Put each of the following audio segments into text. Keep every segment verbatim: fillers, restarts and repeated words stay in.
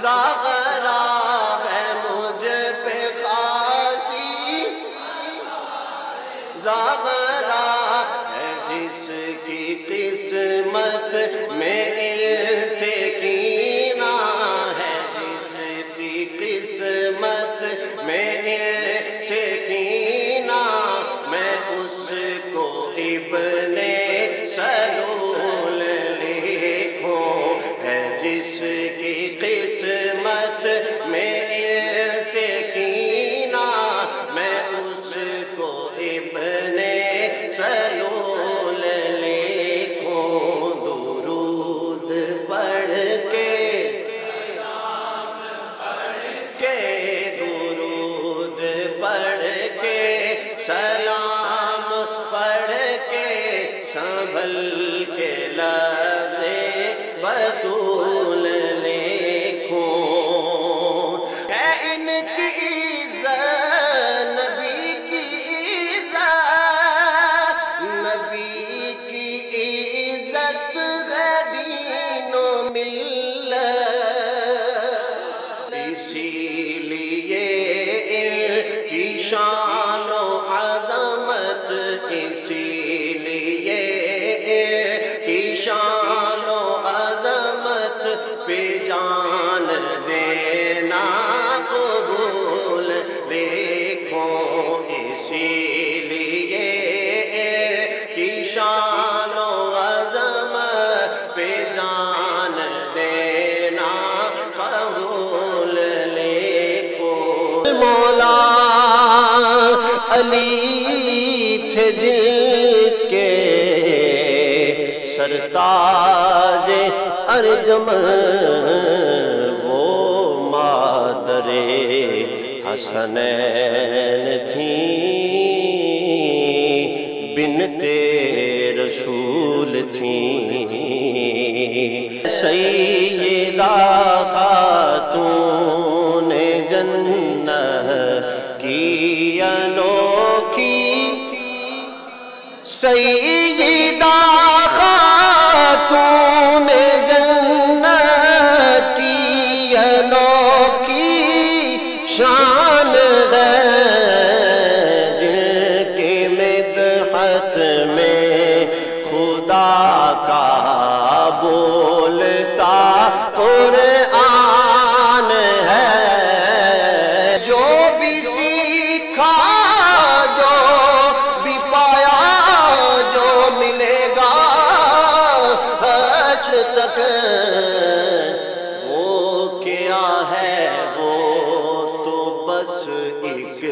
زاغرا ہے مجھ پہ خاصی زاغرا ہے جس کی قسمت میں ان سے کینہ ہے جس کی قسمت میں ان سے کینہ میں اس کو ابن سلول لکھوں ہے جس کی قسمت میں ان سے کینہ میں اس کو ابن سلول لکھوں درود پڑھ کے کے درود پڑھ کے سلام پڑھ کے سنبھل کے لفظ بطول لکھوں ہے ان کی عزت نبی کی عزت نبی کی عزت ہے دین و ملت اسی لیے ان کی شان و عظمت اسی لیے ان کی شان و عظمت پہ جان دینا قبول لکھوں اسی لیے ان کی شان و عظمت پہ جان دینا قبول لکھوں مولا علی تھے جن کے سرتاج ارجمن وہ مادر حسنین تھیں بنت رسول تھیں سیدہ خاتون جنت کی انوکھی سیدہ خاتون جنت کی انوکھی شان ہے جن کی مدحت میں خدا کا بولتا قرآن ہے جو بھی سیکھا جو بھی پایا جو ملے گا حشر تک وہ کیا ہے وہ تو بس ایک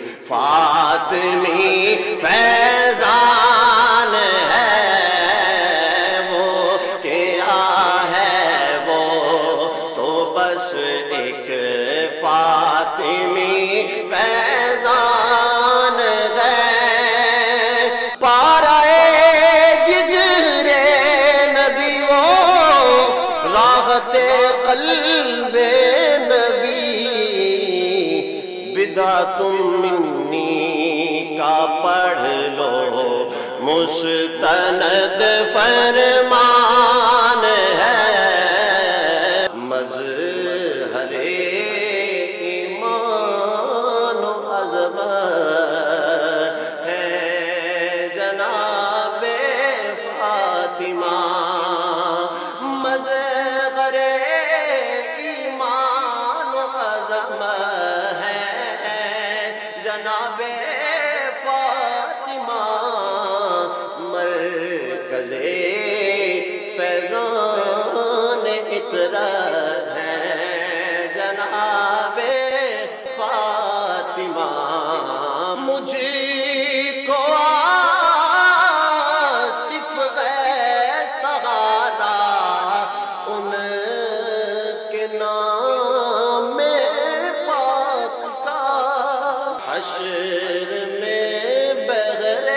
فاطمی فیضان ہے وہ کیا ہے وہ تو بس ایک فاطمی فیضان ہے پارے جگر نبی وہ راحت قلب نبی بدعت منی کا پڑھ لو مستند فرمان ہے مظہر ایمان و عظمت ہے جناب فاطمہ مظہر ایمان و عظمت ہے جناب فاطمہ مرکز فیضان اطرت ہے جناب فاطمہ مجھ کو آصف ہے سہارا ان کے نام پاک کا حشر میں بغیر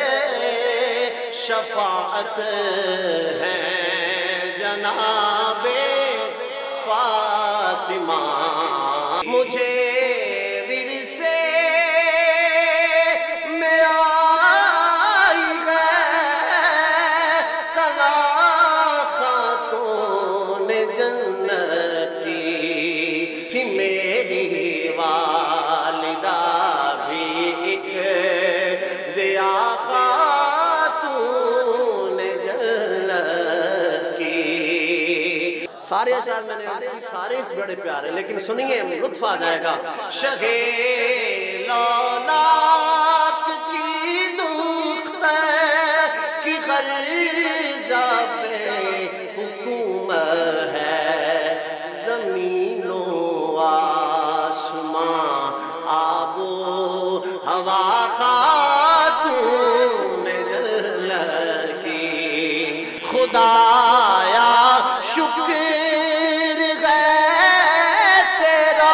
شفاعت ہے جناب فاطمہ مجھے ورثے میں آئی ہے صلاح خاتون جنت کی سارے اشعار میں نے سارے بڑے پیارے، لیکن سنیے لطف آ جائے گا۔ شہے لالاک کی دختر کی غرضہ پہ حکم ہے، زمین و آسمان آب و ہوا خاتون جل کی، خدایا شکر ہے تیرا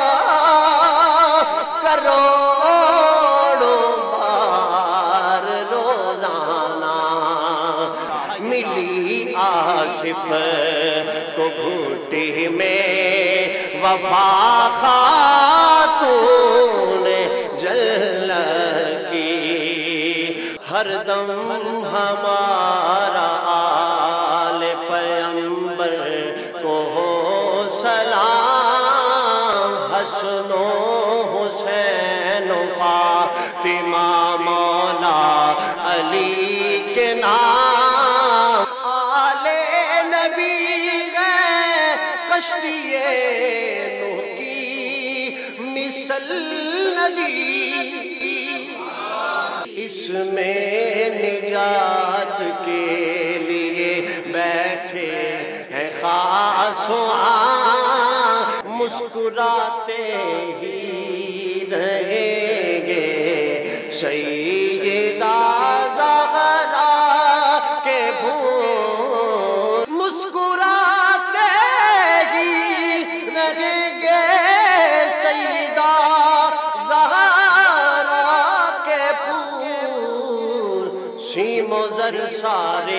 کروڑوں بار روزانہ، ملی آصف کو گھٹی میں وفا خاتون جل کی، ہر دم ہمارا آل پیمبر کو ہو سلام، حسن و حسین و فاطمہ مولا علی کے نام، آل نبی ہے کشتی نوح کی مثل نجی، اس میں نجات کے لیے بیٹھے ہیں خاص وہاں، مسکراتے ہی رہیں گے سیدہ زہرا کے پھول، مسکراتے ہی رہیں گے سیدہ زہرا کے پھول، سیم و زر سارے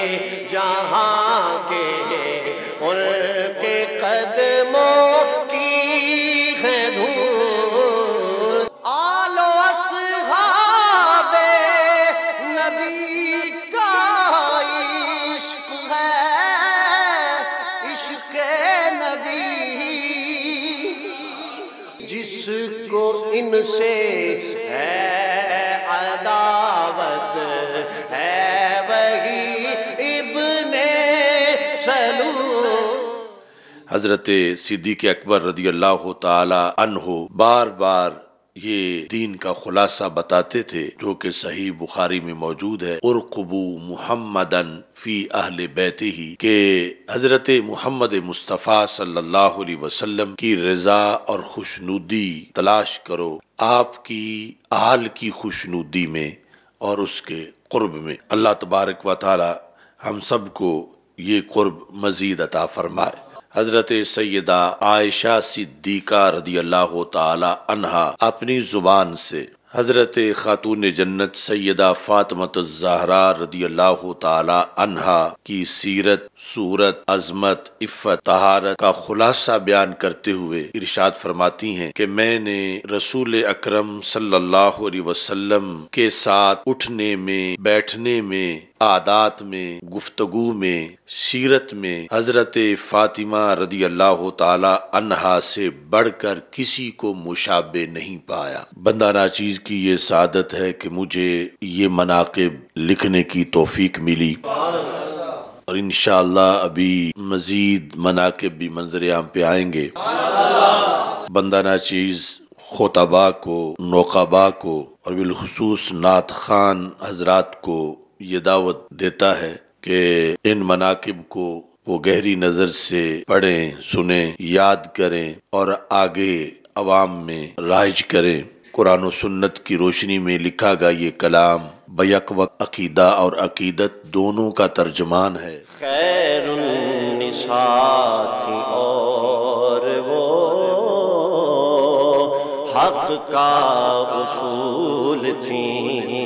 جہاں کے ان کے قدموں کی ہے دھول، آل و اصحاب نبی کا عشق ہے، عشق نبی، جس کو ان سے ہے عداوت ہے وہی ابن سلول۔ حضرت صدیق اکبر رضی اللہ تعالی عنہ بار بار یہ دین کا خلاصہ بتاتے تھے جو کہ صحیح بخاری میں موجود ہے، ارقبو محمدن فی اہل بیتہ، کہ حضرت محمد مصطفیٰ صلی اللہ علیہ وسلم کی رضا اور خوشنودی تلاش کرو آپ کی اہل کی خوشنودی میں اور اس کے قرب میں۔ اللہ تبارک و تعالی ہم سب کو یہ قرب مزید عطا فرمائے۔ حضرت سیدہ عائشہ صدیقہ رضی اللہ تعالی عنہا اپنی زبان سے حضرت خاتون جنت سیدہ فاطمہ الزہرا رضی اللہ تعالی عنہا کی سیرت، صورت، عظمت، عفت، طہارت کا خلاصہ بیان کرتے ہوئے ارشاد فرماتی ہیں کہ میں نے رسول اکرم صلی اللہ علیہ وسلم کے ساتھ اٹھنے میں، بیٹھنے میں، عادات میں، گفتگو میں، سیرت میں حضرت فاطمہ رضی اللہ تعالی عنہا سے بڑھ کر کسی کو مشابہ نہیں پایا۔ بندہ ناچیز کی یہ سعادت ہے کہ مجھے یہ مناقب لکھنے کی توفیق ملی، اور انشاءاللہ ابھی مزید مناقب بھی منظر عام پہ آئیں گے۔ بندہ ناچیز خطباء کو، نقباء کو اور بالخصوص نعت خان حضرات کو یہ دعوت دیتا ہے کہ ان مناقب کو وہ گہری نظر سے پڑھیں، سنیں، یاد کریں اور آگے عوام میں رائج کریں۔ قرآن و سنت کی روشنی میں لکھا گیا یہ کلام بیک وقت عقیدہ اور عقیدت دونوں کا ترجمان ہے۔ خیر النساء تھی اور وہ حق کا اصول تھیں،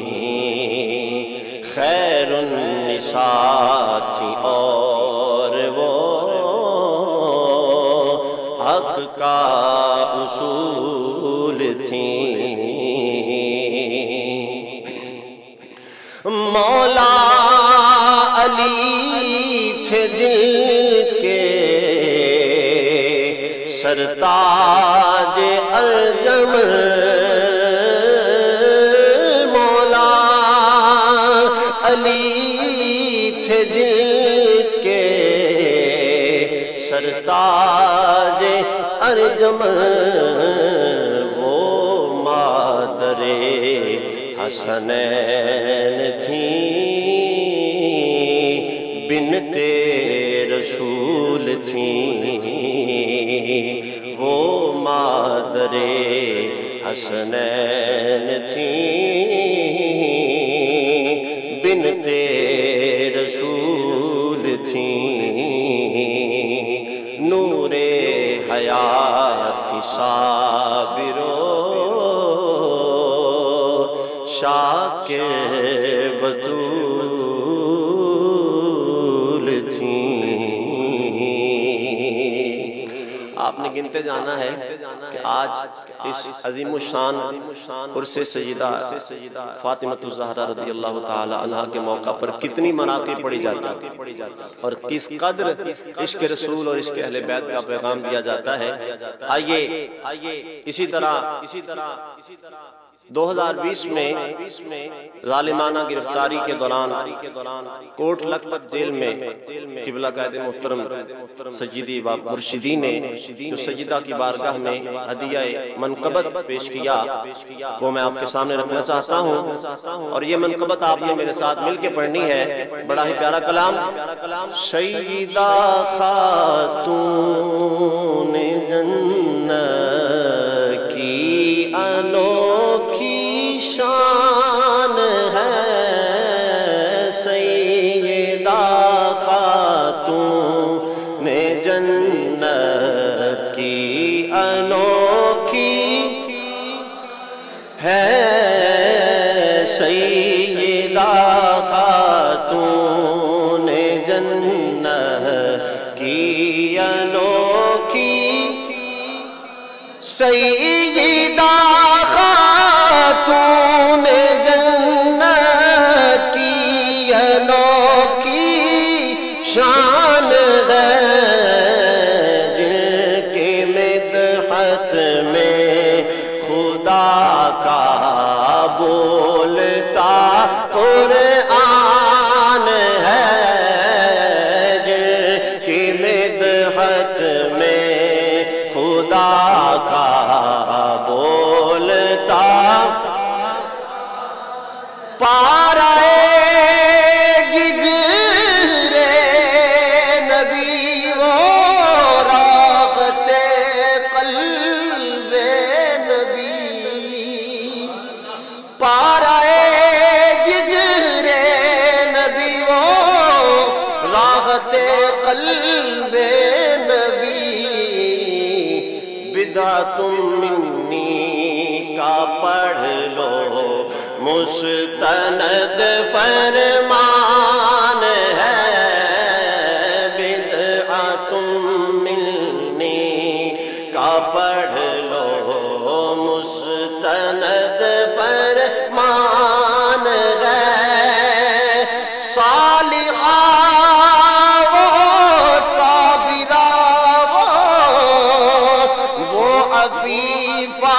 خیر النساء تھی اور وہ حق کا اصول تھیں، مولا علی تھے جن کے سرتاج ارجم، مولا علی تھے جن کے سرتاج ارجمن وہ مادر حسنین تھیں، بنت رسول تھیں، وہ مادر حسنین تھیں، بنت رسول تھیں، نور حیات صابر و شاکر بطول تھیں۔ آپ نے گنتے جانا ہے کہ آج اس عظیم الشان عرس سیدہ فاطمۃ الزہرا رضی اللہ تعالی عنہ کے موقع پر کتنی مناقب پڑھی جاتی ہیں اور کس قدر عشق رسول اور عشق اہل بیت کا پیغام دیا جاتا ہے۔ آئیے اسی طرح دو ہزار بیس میں ظالمانہ گرفتاری کے دوران کوٹ لکھپت جیل میں قبلہ قائد محترم سیدی و مرشدی نے جو سیدہ کی بارگاہ میں ہدیہ منقبت پیش کیا وہ میں آپ کے سامنے رکھنا چاہتا ہوں، اور یہ منقبت آپ نے میرے ساتھ مل کے پڑھنی ہے۔ بڑا ہی پیارا کلام، سیدہ خاتون جنت کی انوکھی شان ہے، سیدہ خاتون جنت کی انوکھی ہے، سیدہ خاتون جنت کی انوکھی، سیدہ خاتون جنت کی انوکھی شان ہے، جن کے مدحت میں خدا کا بولتا قرآن ہے، جن کی مدحت میں خدا کا بولتا پارائے جگر نبی وہ راغت قلب نبی، پارائے جگر نبی وہ راغت قلب نبی، بدعت منی کا پڑھ لو مستند فرمان ہے، بدعت منی کا پڑھ لو مستند فرمان ہے، صالحہ وہ صابرہ وہ عفیفہ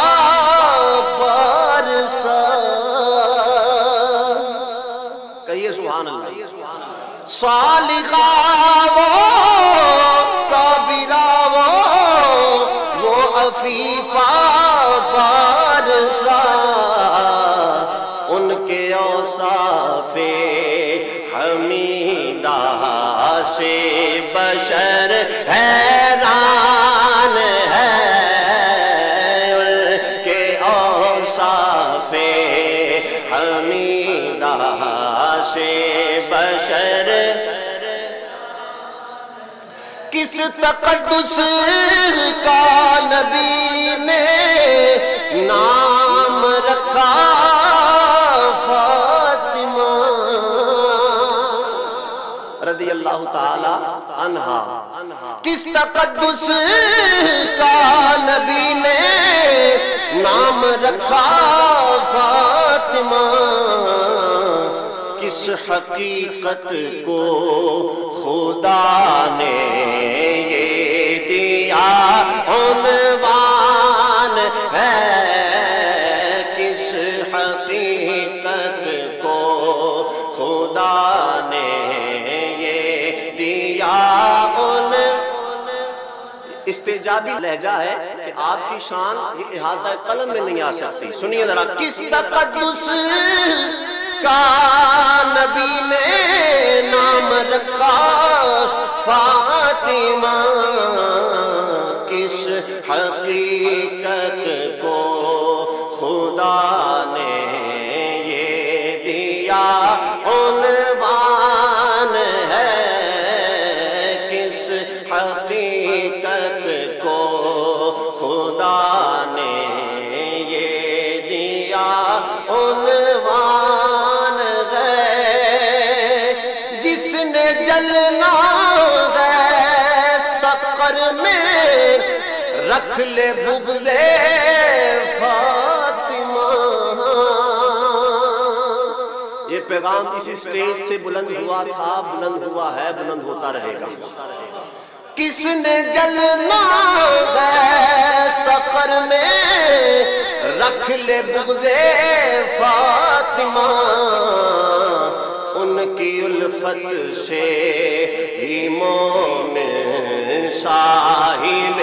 صالحہ وہ صابرہ وہ عفیفہ بارسا، ان کے اوصاف حمیدہ سے بشر حیران ہے، ان کے اوصاف حمیدہ سے بشر کس تقدس کا نبی نے نام رکھا فاطمہ رضی اللہ تعالی عنہا، کس تقدس کا نبی نے نام رکھا فاطمہ، کس حقیقت کو خدا نے یہ دیا عنوان ہے، کس حقیقت کو خدا نے یہ دیا عنوان استعجابی لہجہ ہے کہ آپ کی شان یہ احاطہ قلم میں نہیں آ سکتی. سنیے ذرا. کس تقدس کا نبی نے نام رکھا فاطمہ, کس حقیقت کو خدا نے یہ دیا عنوان ہے, کس حقیقت کو خدا نے یہ دیا عنوان ہے, جس نے جلنا ہے سقر میں رکھ لے بغض فاطمہ. یہ پیغام اس اسٹیج سے بلند ہوا تھا, بلند ہوا ہے, بلند ہوتا رہے گا. کس نے جلنا ہے سقر میں رکھ لے بغض فاطمہ, ان کی الفت سے ہی مومن صاحب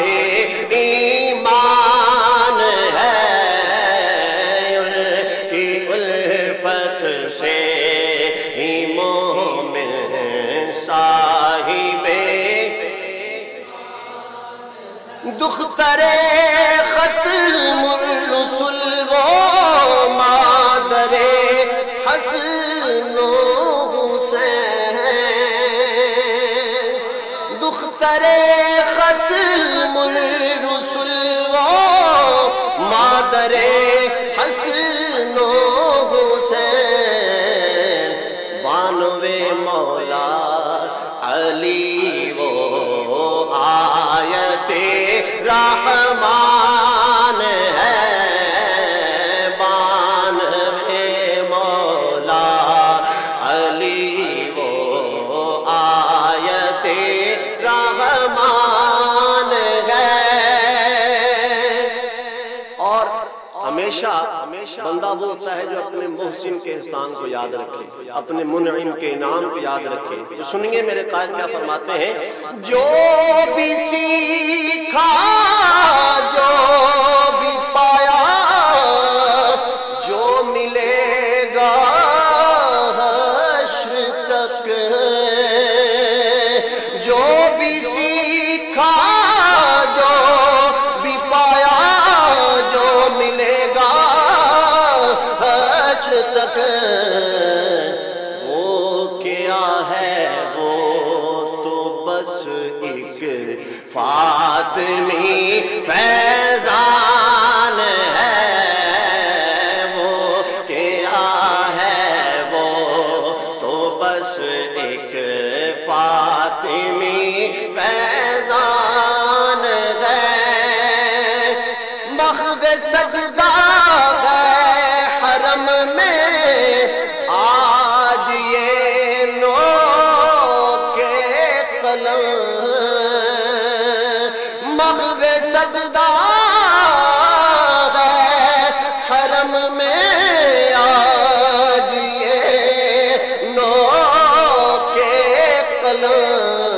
ایمان ہے, ان کی الفت سے ہی مومن صاحب دختر ختم الرسل وہ مادر حسن و حسین, دختر ختم الرسل وہ مادر حسن و حسین, بانوے مولا علی وہ آیت رحمان ہے, بانوے مولا علی وہ آیت رحمان ہے. اور ہمیشہ بندہ وہ ہوتا ہے جو اپنے محسن کے احسان کو یاد رکھے, اپنے منعم کے انعام کو یاد رکھے. تو سنیے میرے قائد کیا فرماتے ہیں. جو بھی سیکھا جو بھی پایا جو ملے گا حشر تک, جو بھی سیکھا جو بھی پایا جو ملے گا حشر تک, وہ کیا ہے وہ تو بس ایک فاطمی فیضان ہے, وہ کیا ہے وہ تو بس ایک فاطمی فیضان ہے, مخب سجدہ ہے حرم میں آج یہ نو کے قلم, مغو سجدہ ہے حرم میں آج یہ نو کے قلم,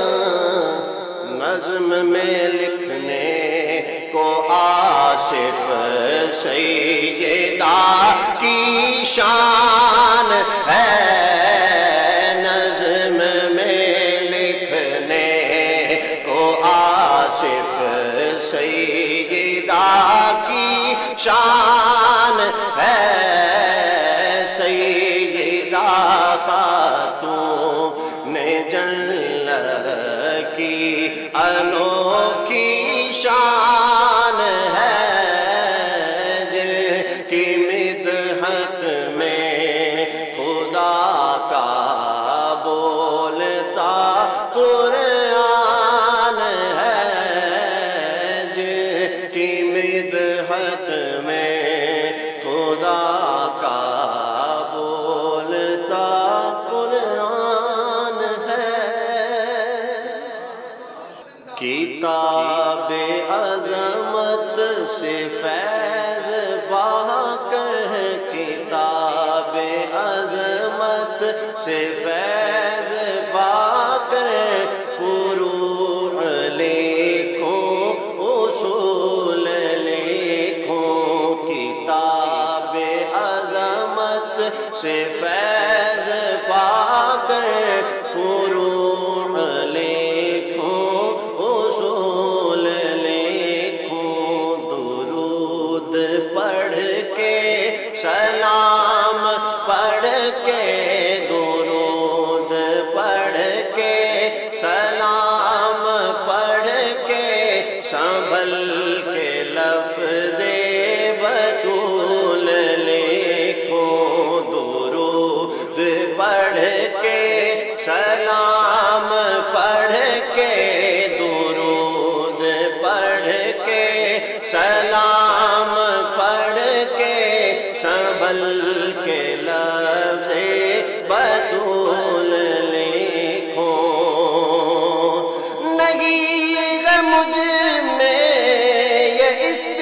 نظم میں لکھنے کو آصف سیدہ کی شان ہے, نظم میں لکھنے کو آصف سیدہ کی شان ہے, سیدہ خاتون جنت کی انوکھی شان ہے, جن کی مدحت میں خدا کا بولتا قرآن ہے, جن کی مدحت میں خدا کا بولتا قرآن ہے. کتاب عظمت سے فیض بہا کر, کتاب عظمت سے فیض بہا کر, فروع لکھوں مجھ میں یہ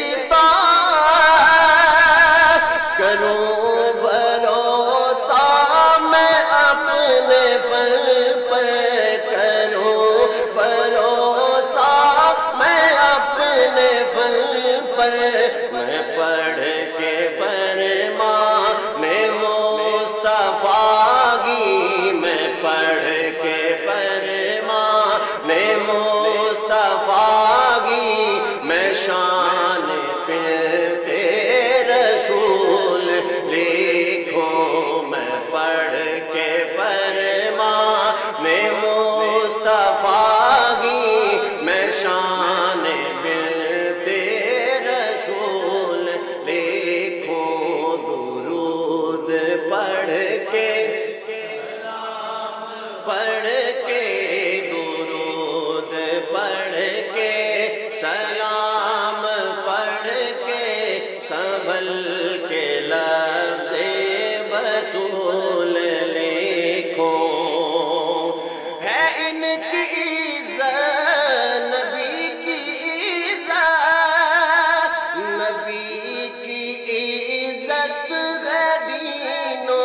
استطاعت کروں بھروسہ میں اپنے فن پر کروں بھروسہ میں اپنے فن پر میں پڑھ کے فرمان مصطفیٰ کی میں پڑھ کے فرمان مصطفیٰ کی میں شان پڑھتے رسول لکھوں میں پڑھ کے فرمان مصطفیٰ کی میں شان پڑھتے رسول لکھوں درود پڑھ کے پڑھ کے درود پڑھ کے سلام پڑھ کے سنبھل کے لفظ بطول لکھو ہے ان کی عزت نبی کی عزت نبی کی عزت ہے دین و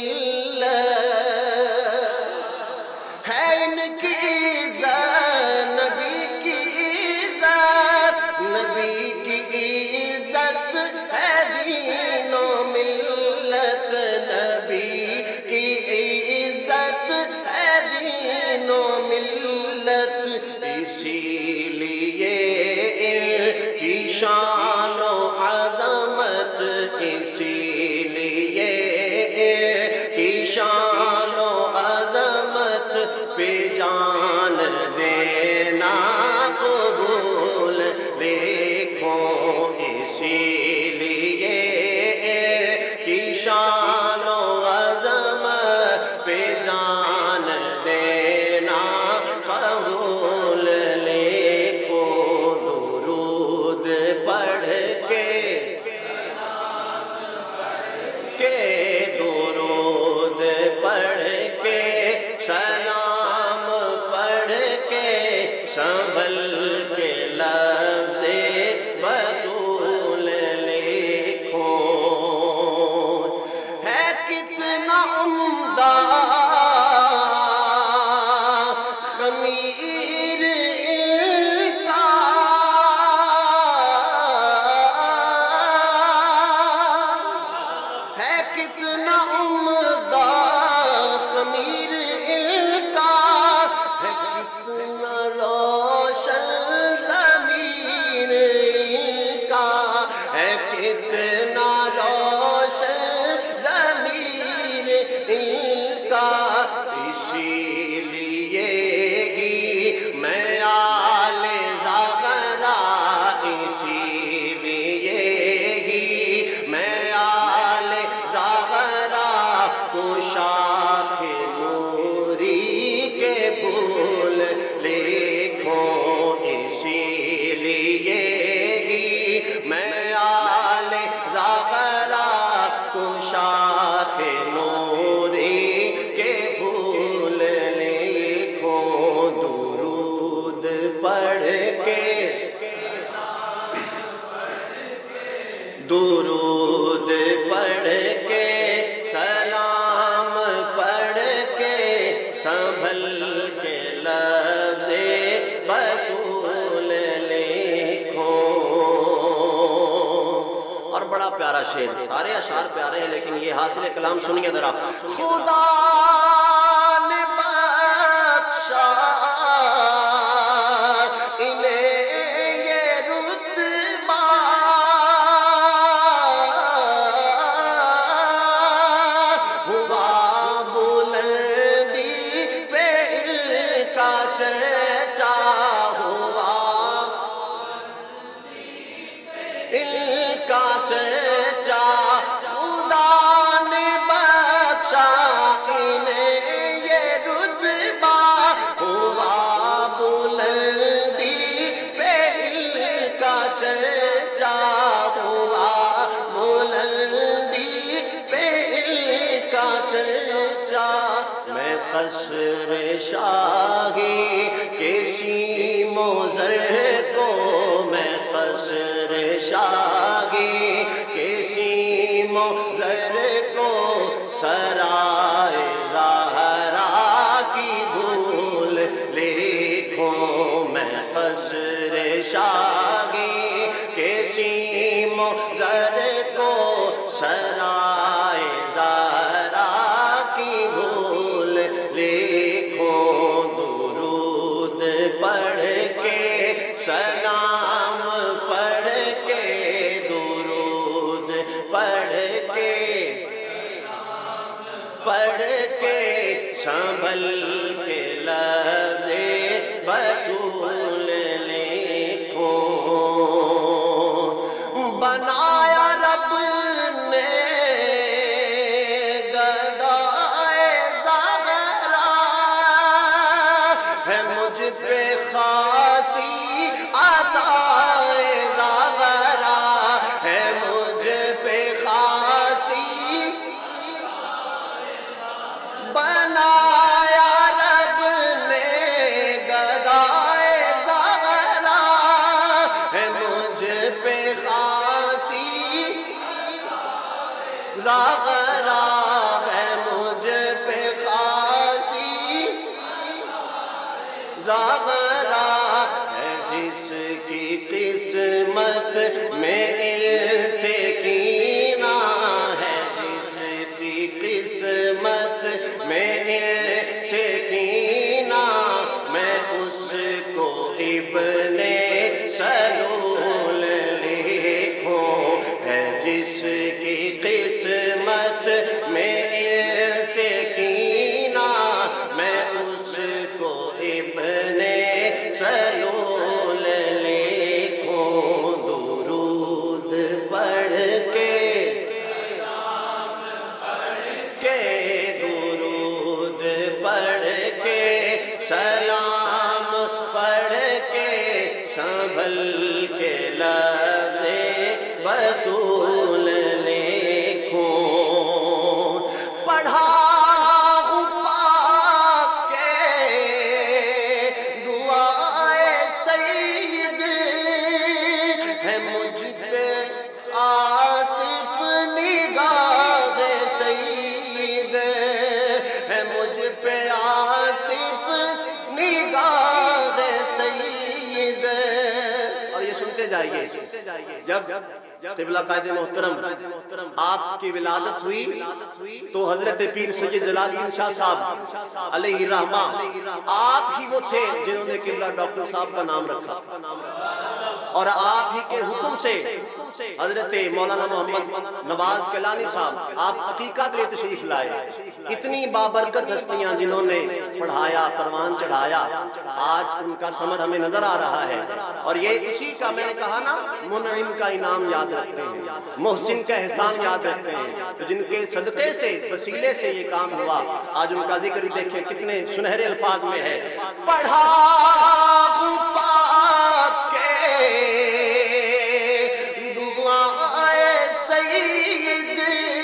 ملت ہے ان کی عزت نبی کی عزت نبی کی عزت ہے دین و ملت نبی کی عزت ہے دین و ملت اسی لیے ان کی شان و عظمت اسی لیے ان کی شان و عظمت پہ جان دینا قبول لکھو اسی لیے ان کی شان و عظمت پہ جان دینا قبول لکھو درود پڑھ کے کے درود پڑھ کے سلام پڑھ کے سنبھل کے لفظ بطول لکھو ہے کتنا عمدہ خمیر ان کا ہے کتنا عمدہ خمیر ان کا ہے کتنا روشن ضمیر ان کا ہے کتنا روشن ضمیر ان کا اسی لیے ہی میں آل زہرا اسی لیے ہی میں آل زہرا کو شاخ نوری کے پھول لکھوں اسی لیے ہی میں آل زہرا کو شاخ نوری کے پھول لکھوں درود پڑھ کے درود پڑھ کے سلام پڑھ کے سنبھل کے لفظ بطول لکھو اور بڑا پیارا شعر سارے اشعار پیارے ہیں لیکن یہ حاصل کلام سنیے ذرا خدا نے بخشا انہیں یہ رتبہ ہوا بلندی پہ ان کا چرچا ہوا ان کا چرچا خدا نے بخشا انہیں یہ رتبہ ہوا بلندی پہ ان کا چرچا ہوا بلندی پہ ان کا چرچا میں قصر شاہی کے سیم و زر قصر شاہی کسی موزر کو سرائے زہرا کی دھول لکھوں میں قصر شاہی کسی موزر کو سرائے زہرا کی دھول لکھوں درود پڑھ کے سلام پڑھ کے درود پڑھ کے پڑھ کے سنبھل کے لفظ بطول لکھوں بنایا رب نے گدائے زہرا ہے مجھ پہ خاصی عطائے زہرا ہے مجھ پہ خاصی بنایا رب نے گدائے زہرا ہے مجھ پہ خاصی زہرا ہے مجھ پہ خاصی زہرا ہے جس کی قسمت میں علم سے کینہ ہے جس کی قسمت میں علم سے کینہ میں اس کو ابن سلول لکھوں ہے جس کی قسمت میں علم سے کینہ میں اس کو ابن سلول لکھوں درود پڑھ کے کے درود پڑھ کے سلام پڑھ کے سنبھل کے لفظ بطول لکھوں پڑھا ہوں پاک کے دعائے سید ہے مجھ پہ آصف نگاہ سید ہے مجھ پہ آصف نگاہ سید اور یہ سنتے جائیے جب قبلہ قائد محترم آپ کی ولادت ہوئی تو حضرت پیر سید جلال الدین شاہ صاحب علیہ الرحمہ آپ ہی وہ تھے جنہوں نے قبلہ ڈاکٹر صاحب کا نام رکھا اور آپ ہی کے حکم سے حضرت مولانا محمد نواز کیلانی صاحب آپ عقیقہ کے لیے تشریف لائے اتنی بابرکت ہستیاں جنہوں نے پڑھایا پروان چڑھایا آج ان کا ثمر ہمیں نظر آ رہا ہے اور یہ اسی کا میں نے کہا نا منعم کا انعام یاد رکھتے ہیں محسن کا احسان یاد رکھتے ہیں تو جن کے صدقے سے وسیلے سے یہ کام ہوا آج ان کا ذکر دیکھیں کتنے سنہرے الفاظ میں ہے پڑھا ہوں پاک کے دعائے سید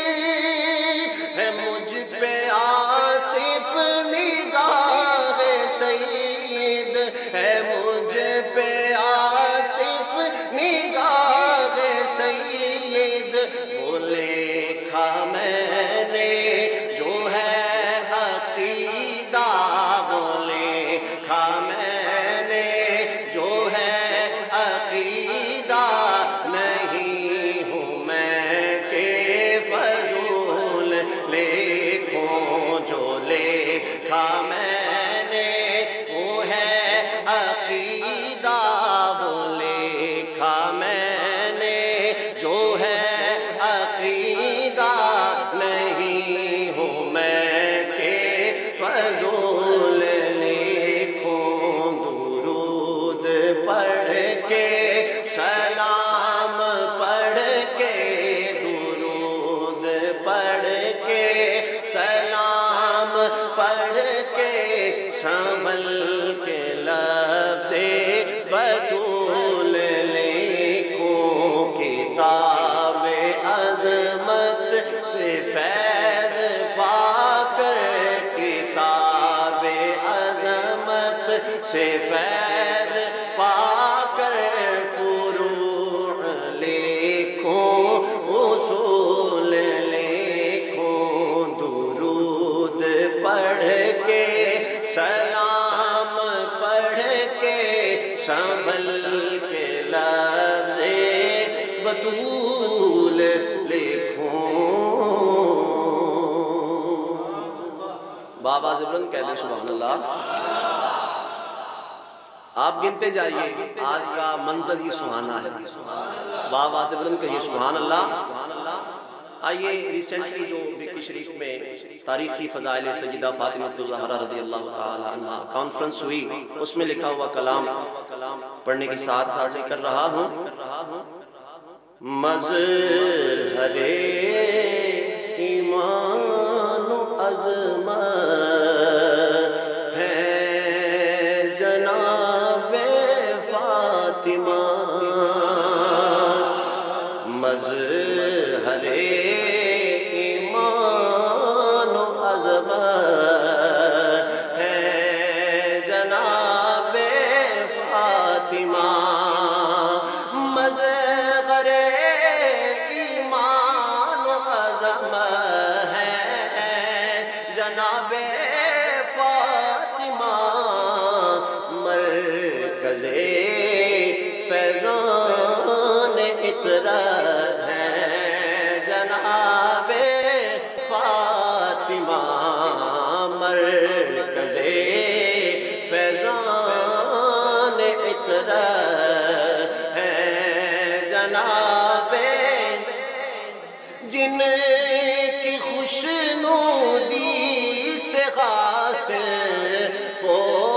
ہے مجھ پہ آصف نگاہ سید ہے مجھ پہ آصف نگاہ سید وہ لکھا میں نے جو ہے عقیدہ وہ لکھا میں نے جو ہے عقیدہ نہیں ہوں میں کہ فضول لکھوں جو لکھا میں نے وہ ہے عقیدہ وہ لکھا میں نے جو ہے عقیدہ نہیں ہوں میں کہ فضول لکھوں درود پڑھ کے سلام پڑھ کے درود پڑھ کے سلام پڑھ کے سنبھل کے لفظ بطول لکھوں کتاب عظمت سے فیض پا کر کتاب عظمت سے فیض پا کر فروغ بطول لکھوں، بابا سے بلند کہہ دیں سبحان اللہ۔ آپ گنتے جائیے، آج کا منظر یہ سبحانہ ہے، بابا سے بلند کہیے سبحان اللہ۔ آئیے ریسنٹلی جو مکی شریف میں تاریخی فضائل سیدہ فاطمہ الزہرا رضی اللہ تعالی عنہ کانفرنس ہوئی، اس میں لکھا ہوا کلام پڑھنے کی ساتھ حاصل کر رہا ہوں۔ مظہر ایمان و عظمت ہے جناب فاطمہ، مظہر ایمان و عظمت ہے جناب فاطمہ، مظہر ایمان و عظمت ہے جناب فاطمہ، مرکز فیضان اطرت ہے جناب فاطمہ، مرکز فیضان اطرت ہے جناب، جن کی خوشنودی سے حاصل ہو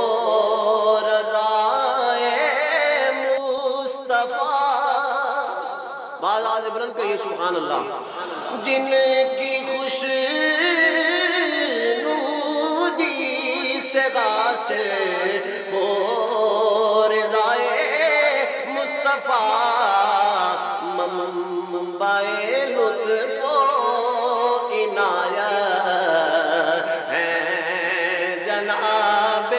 آواز بلند کہیے سبحان اللہ، جن کی خوشنودی سے حاصل ہو رضائے مصطفیٰ، منبع لطف و عنایت ہے جناب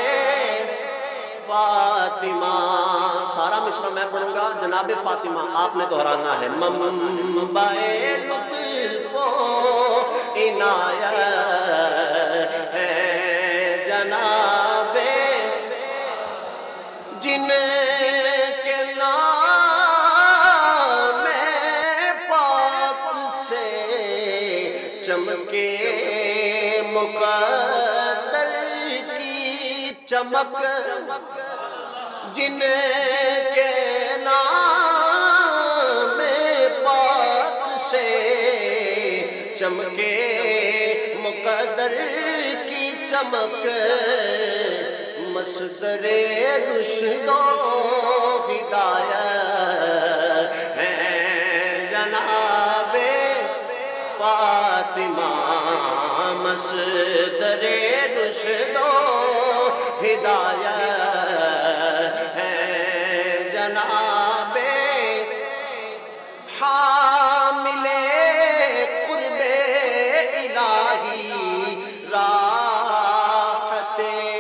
فاطمہ۔ سارا مصرع میں پڑھوں گا، جناب فاطمہ آپ نے دہرانا ہے، منبع لطف و عنایت ہے جناب، جن کے نام پاک سے چمکے مقدر کی چمک، جن کے نام پاک سے چمکے مقدر کی چمک، مصدر رشد و ہدایت ہے جناب فاطمہ، مصدر رشد و ہدایت ہے جناب، حامل قرب الہی راحت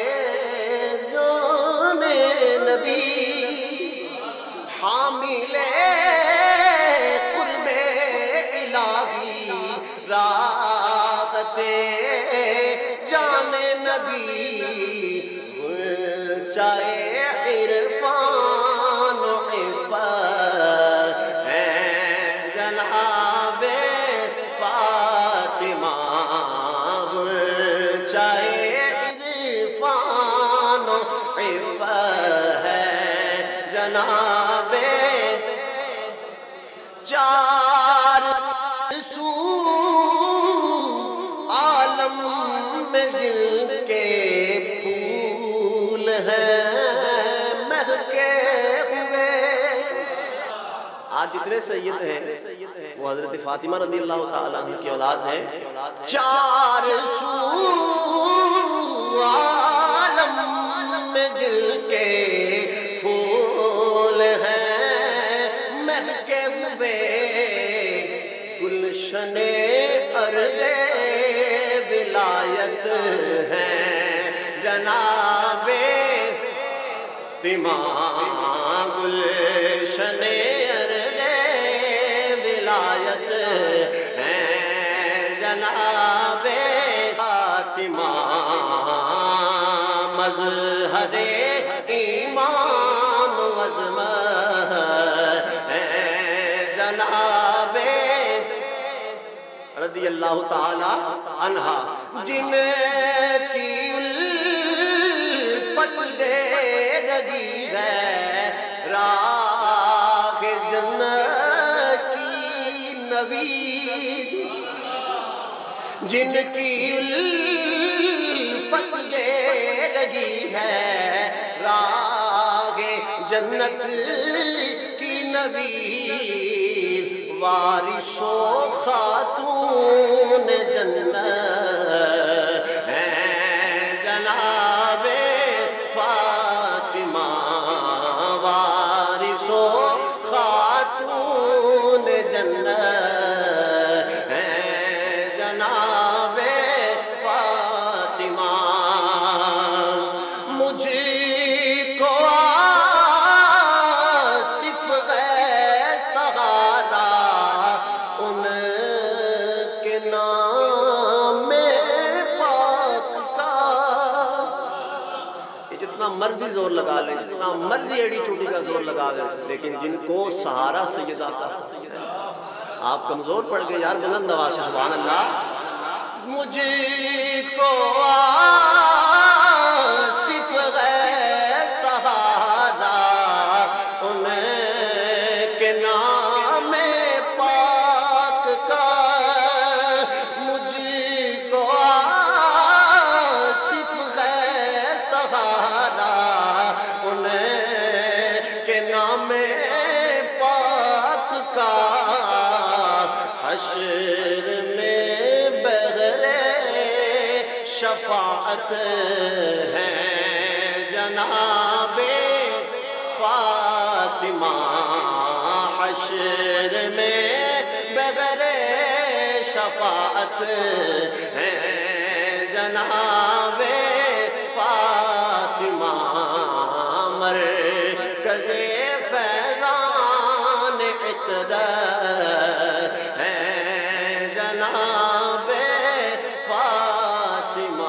جان نبی، حامل قرب الہی راحت جان نبی، چاہے عرفان و عفت ہے جناب فاطمہ، چاہے عرفان و عفت ہے جناب، چار سو عالم میں جن کے پھول ہیں مہکے ہوئے، آج جتنے سید ہیں وہ حضرت فاطمہ رضی اللہ تعالیٰ عنہ کی اولاد ہیں، چار سو عالم میں جن کے پھول ہیں مہکے ہوئے، گلشن ارض ولایت ہے جناب فاطمہ، گلشن ارض ولایت ہے جناب فاطمہ، مظہر ایمان و عظمت ہے جناب رضی اللہ تعالی عنہا، جن کی الفت دے رہی ہے راہ جنت کی نوید، جن کی الفت دے رہی ہے راہ جنت کی نوید، وارث و خاتون جنت ہیں جناب فاطمہ، وارث و خاتون جنت ہیں جناب فاطمہ، مجھ کو آصف ہے سہارا ان کے نام پاک کا، یہ جتنا مرضی زور لگا لیں، جتنا مرضی ایڑی چوٹی کا زور لگا لیں، لیکن جن کو سہارا سیدہ کا، آپ کمزور پڑ گئے یار، بلند آواز سے سبحان اللہ، مجھ کو آصف ہے سہارا ان کے نام پاک کا، مجھ کو آصف ہے سہارا ان کے نام پاک کا، حشر میں بغیر شفاعت ہے جناب فاطمہ، حشر میں بغیر شفاعت ہے جناب فاطمہ، مرکز فیضان عطر ہے جناب فاطمہ،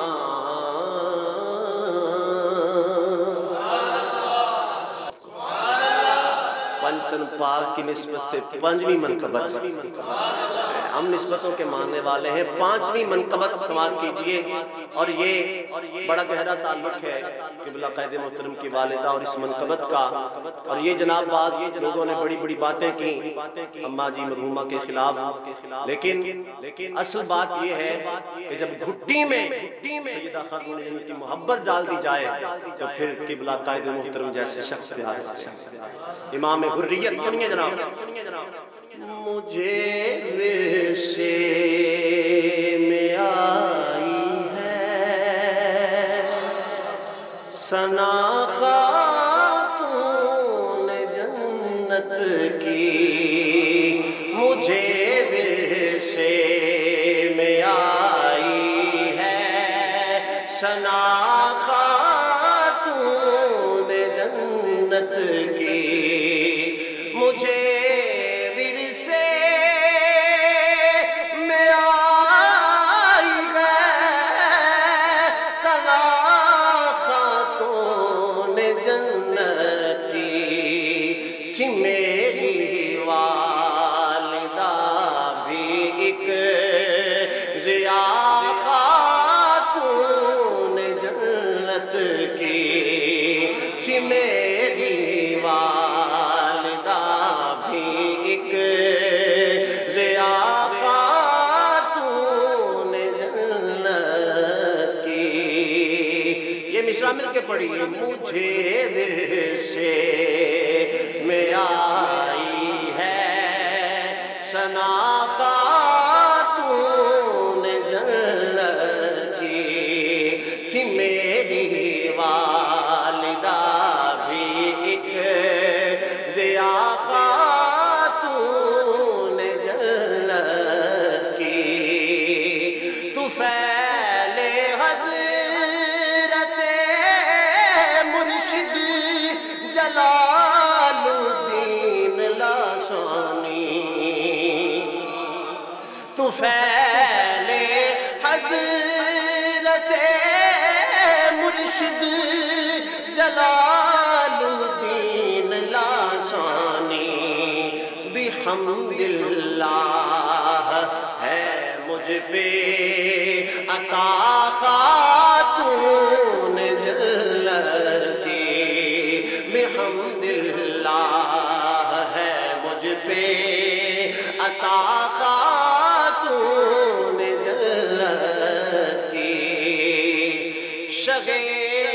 پنجتن پاک کی نسبت سے پانچویں منقبت، ہم نسبتوں کے ماننے والے ہیں، پانچویں منقبت سماعت کیجئے، اور یہ بڑا گہرا تعلق ہے قبلہ قائد محترم کی والدہ اور اس منقبت کا، اور یہ جناب بات لوگوں نے بڑی بڑی باتیں کی اماں جی مرحومہ کے خلاف، لیکن اصل بات یہ ہے کہ جب گھٹی میں سیدہ خاتون جنت کی محبت ڈال دی جائے تو پھر قبلہ قائد محترم جیسے شخص پیار ہے، امام حریت سنیے جناب، مجھے ورثے میں آئی ہے ثنا خاتون جنت کی، مجھے ورثے میں آئی ہے ثنا خاتون جنت کی، مجھے میری والدہ بھی ایک ضیا خاتون جنت کی تھی، میری والدہ بھی ایک ضیا خاتون جنت کی، یہ مصرع مل کے پڑھیے، مجھے ورثے میں آئی ہے ثنا خاتون جنت کی تھی، میری والدہ بھی ایک ضیا خاتون جنت کی، تو فعل حضرت مرشد جلال الدین لاسانی، تو فعل حضرت مرشد جلال الدین لاسانی، بحمد اللہ ہے مجھ پہ عطا خاتون جنت کی، بحمد اللہ ہے مجھ پہ عطا خاتون جنت کی، شغے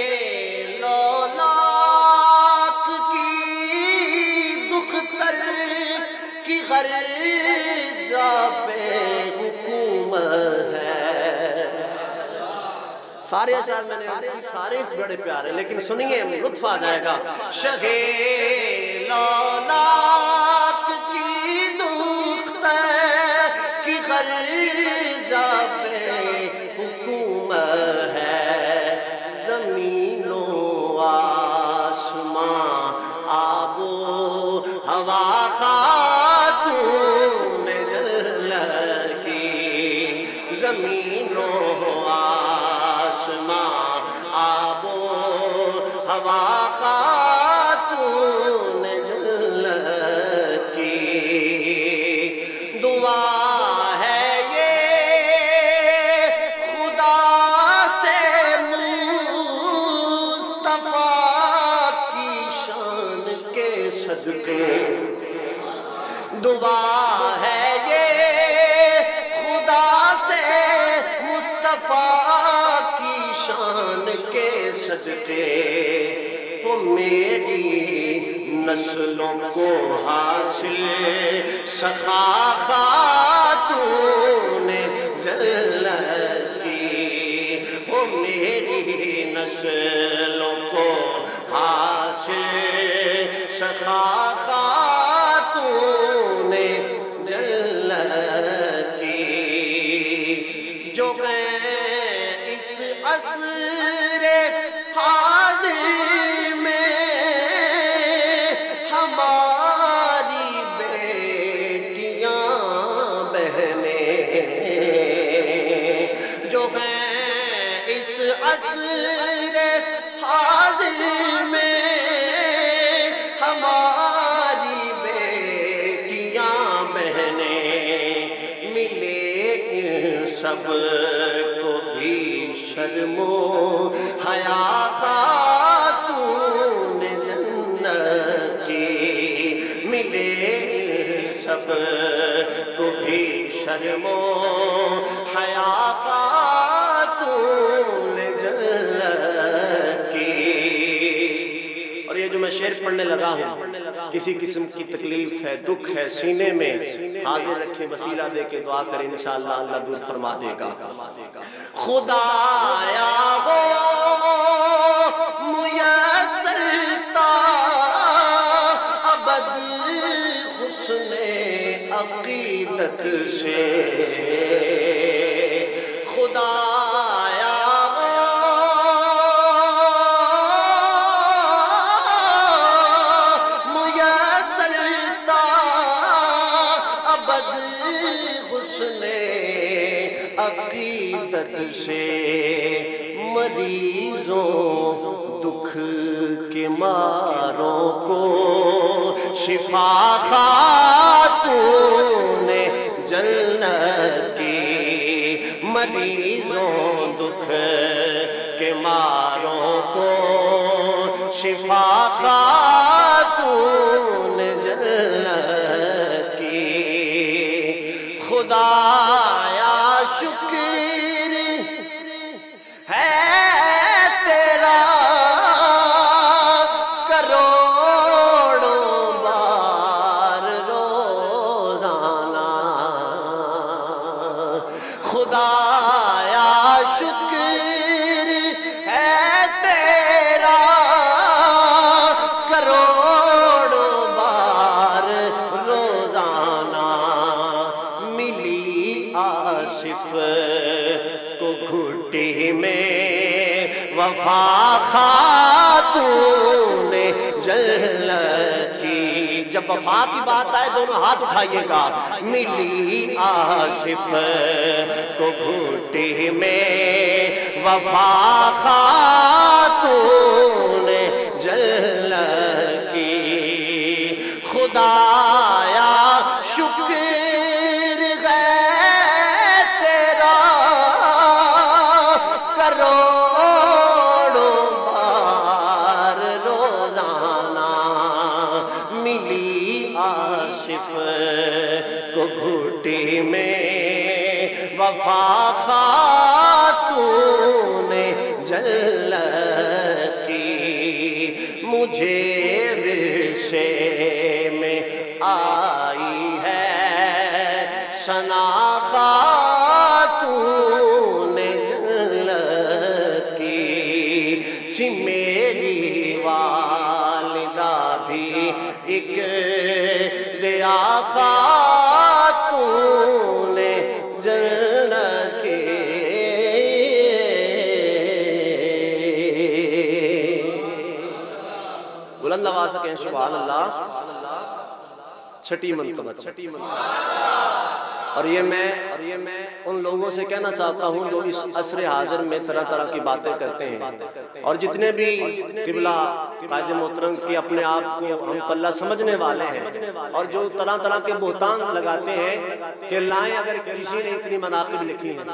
لولاک کی دختر کی غرضہ پہ حکومت ہے۔ سارے اشعار میں نے سارے بڑے پیارے، لیکن سنیے لطف آ جائے گا۔ شغے لولاک کی دختر کی غرضہ پہ حکومت ہے، زمین و آسمان آب و ہوا خاتون جنت کی، زمین و آسمان آب و ہوا خاتون جنت کی، دعا ہے یہ خدا سے مصطفیٰ کی شان کے صدقے، دعا ہے یہ خدا سے مصطفیٰ کی شان کے صدقے، وہ میری نسلوں کو حاصل سخا خاتون جنت کی، وہ میری نسلوں کو حاصل سخا خاتون جنت کی، جو کہ اس عصر حاضر میں ہماری بیٹیاں بہنیں، جو ہیں اس عصر حاضر میں ہماری بیٹیاں بہنیں، ملے ان سب کو بھی شرم و حیا خاتون جنت کی، ملے سب کو بھی شرم و حیا خاتون جنت کی۔ اور یہ جو میں شعر پڑھنے لگا ہوں، کسی قسم کی تکلیف ہے، دکھ ہے سینے میں، حاضر رکھیں، وسیلہ دے کے دعا کریں، انشاءاللہ اللہ دور فرما دے گا۔ خدایا ہو میسر تا ابد حسن عقیدت سے، خدایا ہو میسر تا ابد حسن عقیدت سے، مریضوں دکھ کے ماروں کو شفا خاتون جنت کی، مریضوں دکھ کے ماروں کو شفا خاتون جنت کی، خدایا شکر ہے تیرا کروڑوں بار روزانہ، خدایا شکر ہے تیرا کروڑوں بار روزانہ، ملی آصف کو گھٹی میں وفا خاتون جنت کی، جب وفا کی بات آئے دونوں ہاتھ اٹھائیے گا، ملی آصف کو گھٹی میں وفا خاتون جنت کی، خدایا شکر ہے ملی آصف کو گھٹی میں وفا خاتون جنت کی، مجھے ورثے میں آئی ہے ثنا خاتون جنت کی، جی میری والدہ بھی ایک ضیا خاتون جنت کی۔ بلند آواز سے کہیں سبحان اللہ۔ چھٹی منقبت، اور یہ میں ان لوگوں سے کہنا چاہتا ہوں جو اس عصر حاضر میں طرح طرح کی باتیں کرتے ہیں، اور جتنے بھی قبلہ قائد محترم کے اپنے آپ کو ہم پلہ سمجھنے والے ہیں، اور جو طرح طرح کے بہتان لگاتے ہیں کہ لائیں اگر کسی نے اتنی مناقب لکھی ہیں،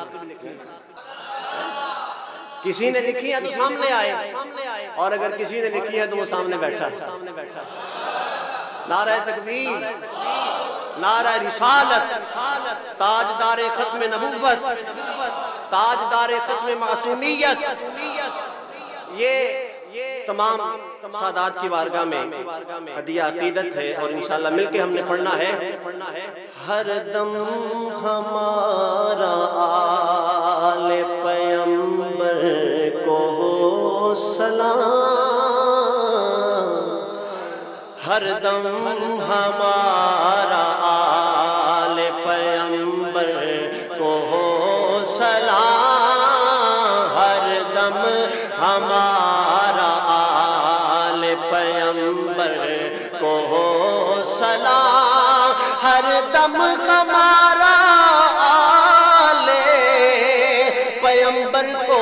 کسی نے لکھی ہے تو سامنے آئے، اور اگر کسی نے لکھی ہے تو وہ سامنے بیٹھا ہے۔ نعرہ تکبیر، نعرہ رسالت، تاجدار ختم نبوت، تاجدار ختم معصومیت، یہ تمام سادات کی بارگاہ میں ہدیہ عقیدت ہے، اور انشاءاللہ مل کے ہم نے پڑھنا ہے۔ ہر دم ہمارا آل پیمبر کو سلام، ہر دم ہمارا آل پیمبر کو سلام، ہر دم ہمارا آل پیمبر کو سلام، ہر دم ہمارا آل پیمبر کو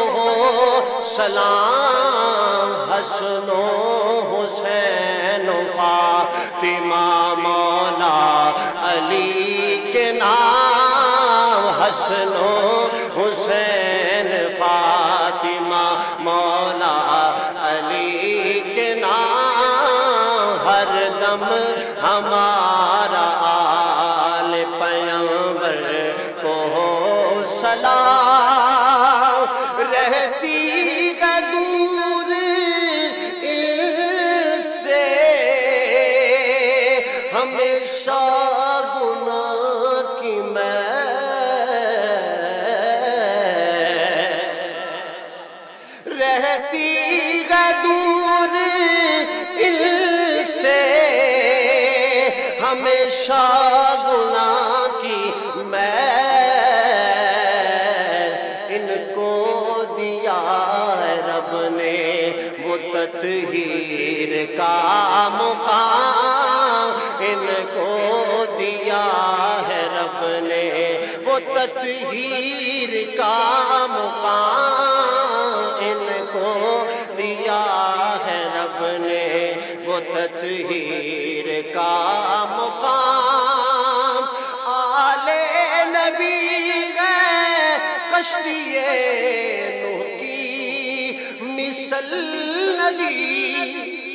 سلام، حسن و حسین و فاطمہ مولا علی کے نام، حسن و حسین فاطمہ مولا علی کے نام، ہر دم ہمارا آل پیمبر کو سلام، رہتی ہے دور ان سے ہمیشہ گناہ کی میں، رہتی ہے دور ان سے ہمیشہ گناہ کی میں، ان کو دیا ہے رب نے وہ تطہیر کا مقام، ان کو دیا ہے رب نے وہ تطہیر کا مقام، ان کو دیا ہے رب نے وہ تطہیر کا مقام، آل نبی ہے کشتی نوح کی مثل نجی،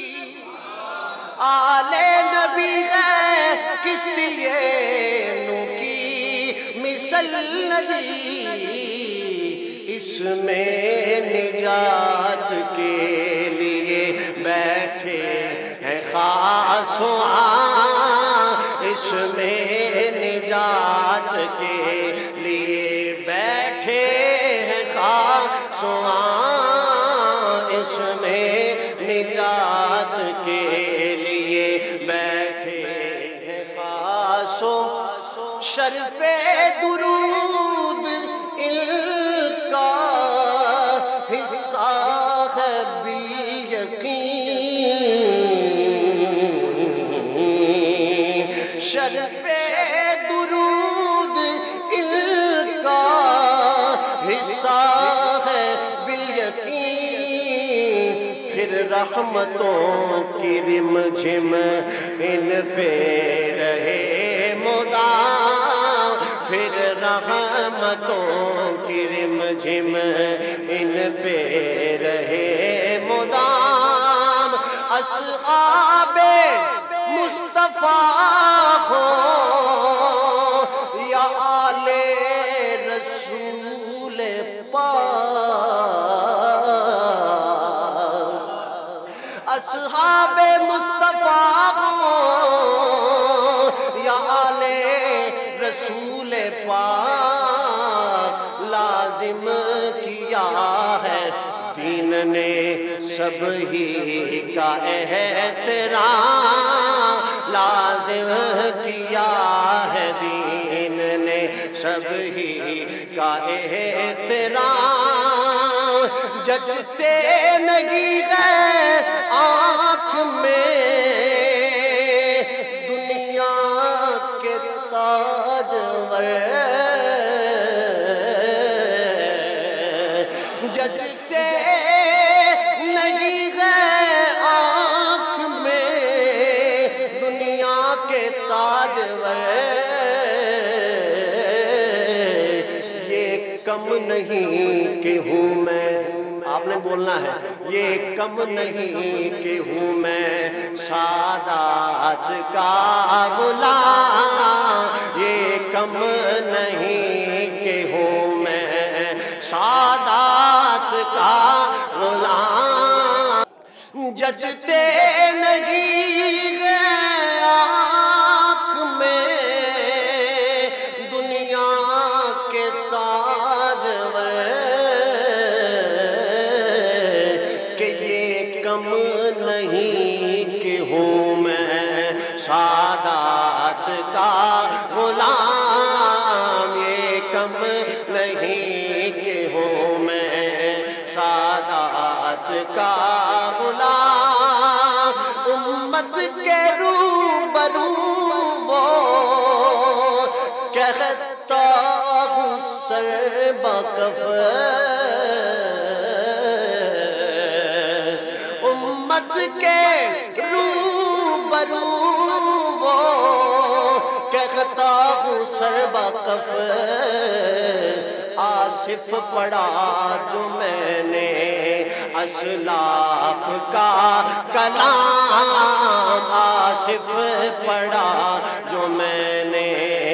آل نبی ہے کشتی نوح کی مثل نجی، اس میں نجات کے لیے بیٹھے ہیں خاص آن، اس میں نجات کے لیے بیٹھے ہیں خاص آن، اس میں نجات کے لیے بیٹھے ہیں خاص آن، شرف درود ان کا حصہ ہے بالیقین، شرف درود ان کا حصہ ہے بالیقین، پھر رحمتوں کی رم جھم ان پہ رہے مدام، پھر رحمتوں کی رم جھم ان پہ رہے مدام، اصحاب مصطفیٰ لازم کیا ہے دین نے سب ہی کا احترام، لازم کیا ہے دین نے سب ہی کا احترام، جچتے نہیں گئے آنکھ میں دنیا کے تاجور، جچتے نہیں گئے آنکھ میں دنیا کے تاجور، یہ کم نہیں کہ ہوں میں، آپ نے بولنا ہے، یہ کم نہیں کہ ہوں میں سادات کا غلام، یہ کم نہیں کہ ہوں میں سادات کا غلام، جچتے نہیں گئے آنکھ میں دنیا کے تاجور، کہ یہ کم نہیں کہ ہوں میں سادات کا غلام، یہ کم نہیں کہ ہوں میں سادات کا غلام، امت کے روبرو وہ کہتا ہوں سر بکف، امت کے روبرو وہ کہتا ہوں سر بکف، آصف پڑھا جو میں نے اسلاف کا کلام، آصف پڑھا جو میں نے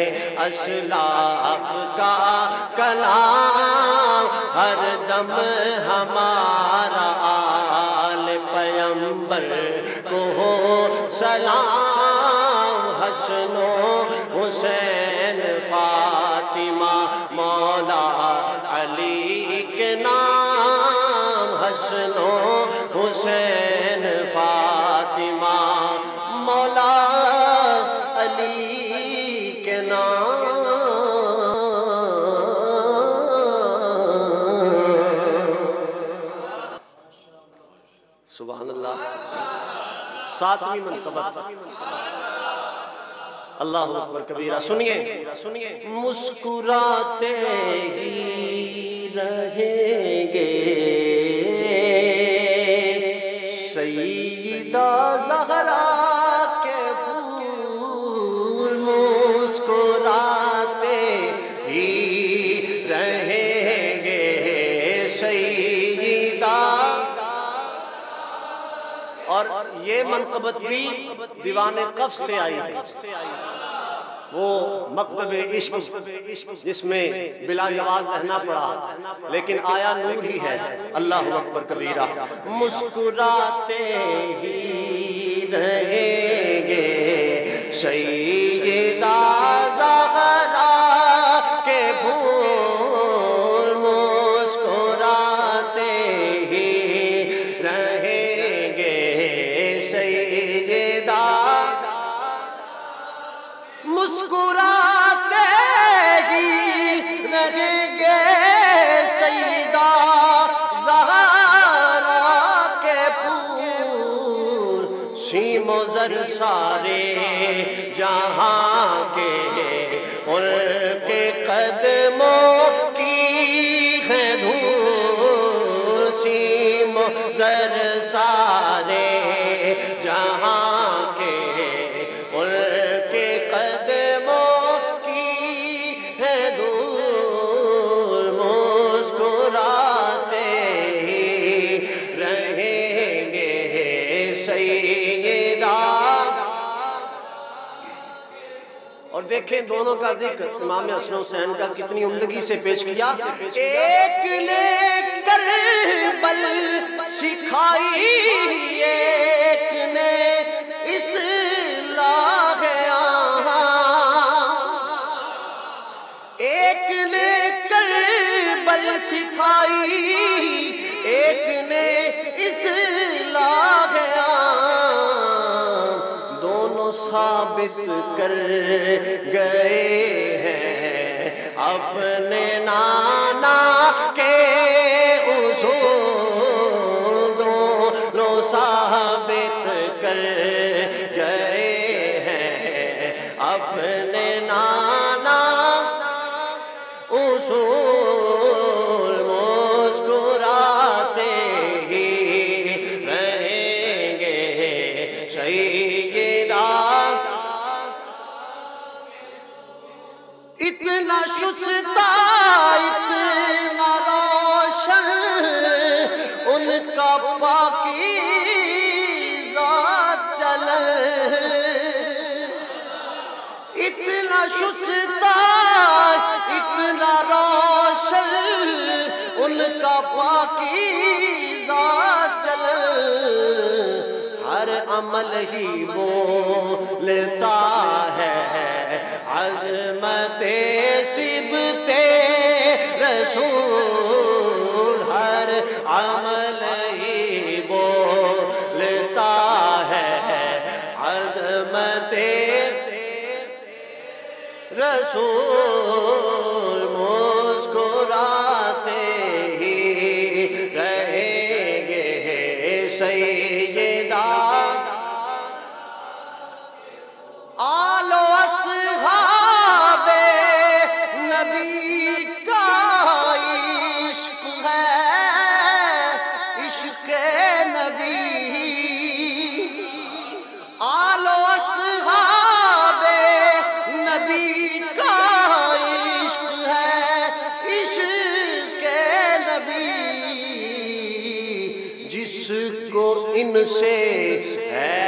اسلاف کا کلام، ہر دم ہمارا آل پیمبر کو ہو سلام، حسن و حسین فاطمہ مولا علی کے نام، حسن و حسین فاطمہ مولا علی کے نام۔ سبحان اللہ۔ ساتویں منقبت، اللہ اکبر کبیرہ، سنیے سنیے مسکراتے ہی رہیں گے سیدہ زہرا کے پھول، مسکراتے ہی رہیں گے سیدہ، اور یہ منقبت بھی دیوان قف سے آئی ہے، وہ مکتب عشق جس میں بلا جواز رہنا پڑا لیکن آیا نور ہی ہے، اللہ اکبر کبیرہ، مسکراتے ہی رہیں گے سیدہ زہرا کے پھول، مسکراتے ہی رہیں گے سیدہ، مسکراتے ہی رہیں گے سیدہ زہرا کے پھول، سیم و زر سارے جہاں کے ان کے قدموں کی ہے دھول، سیم و زر سارے جہاں کے ان کے قدموں کی ہے دھول، مسکراتے ہی رہیں گے سیدہ۔ اور دیکھیں دونوں کا ذکر امام حسن حسین کا کتنی عمدگی سے پیش کیا، ایک نے کربل سکھائی، ایک نے اصلاح آہاں، ایک نے کربل ثابت کر گئے ہیں اپنے نانا کے اصول دونوں ثابت کر گئے ہیں اپنے نانا اصول مسکراتے ہی رہیں گے سیدہ اتنا شستہ اتنا روشن ان کا پاکیزہ چلن اتنا شستہ اتنا روشن ان کا پاکیزہ چلن ہر عمل ہی بولتا ہے عظمت صبت رسول ہر عمل ہی بولتا ہے عظمت رسول مسکراتے ہی رہیں گے سیدہ آل و اصحاب نبی کا عشق ہے عشق نبی آل و اصحاب نبی کا عشق ہے عشق نبی جس کو ان سے ہے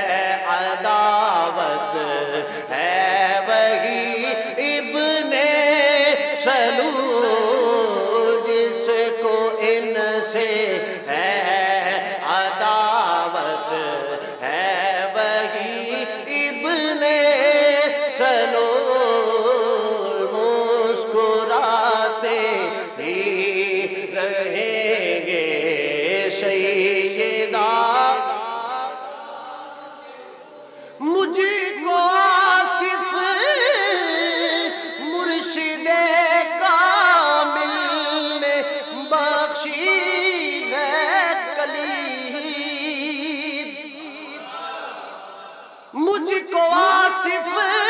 عداوت ہے وہی ابن سلول جس کو ان سے ہے عداوت ہے وہی ابن سلول مسکراتے ہی رہیں گے سیدہ مجھ کو آصف مرشد کامل نے بخشی ہے کلید مجھ کو آصف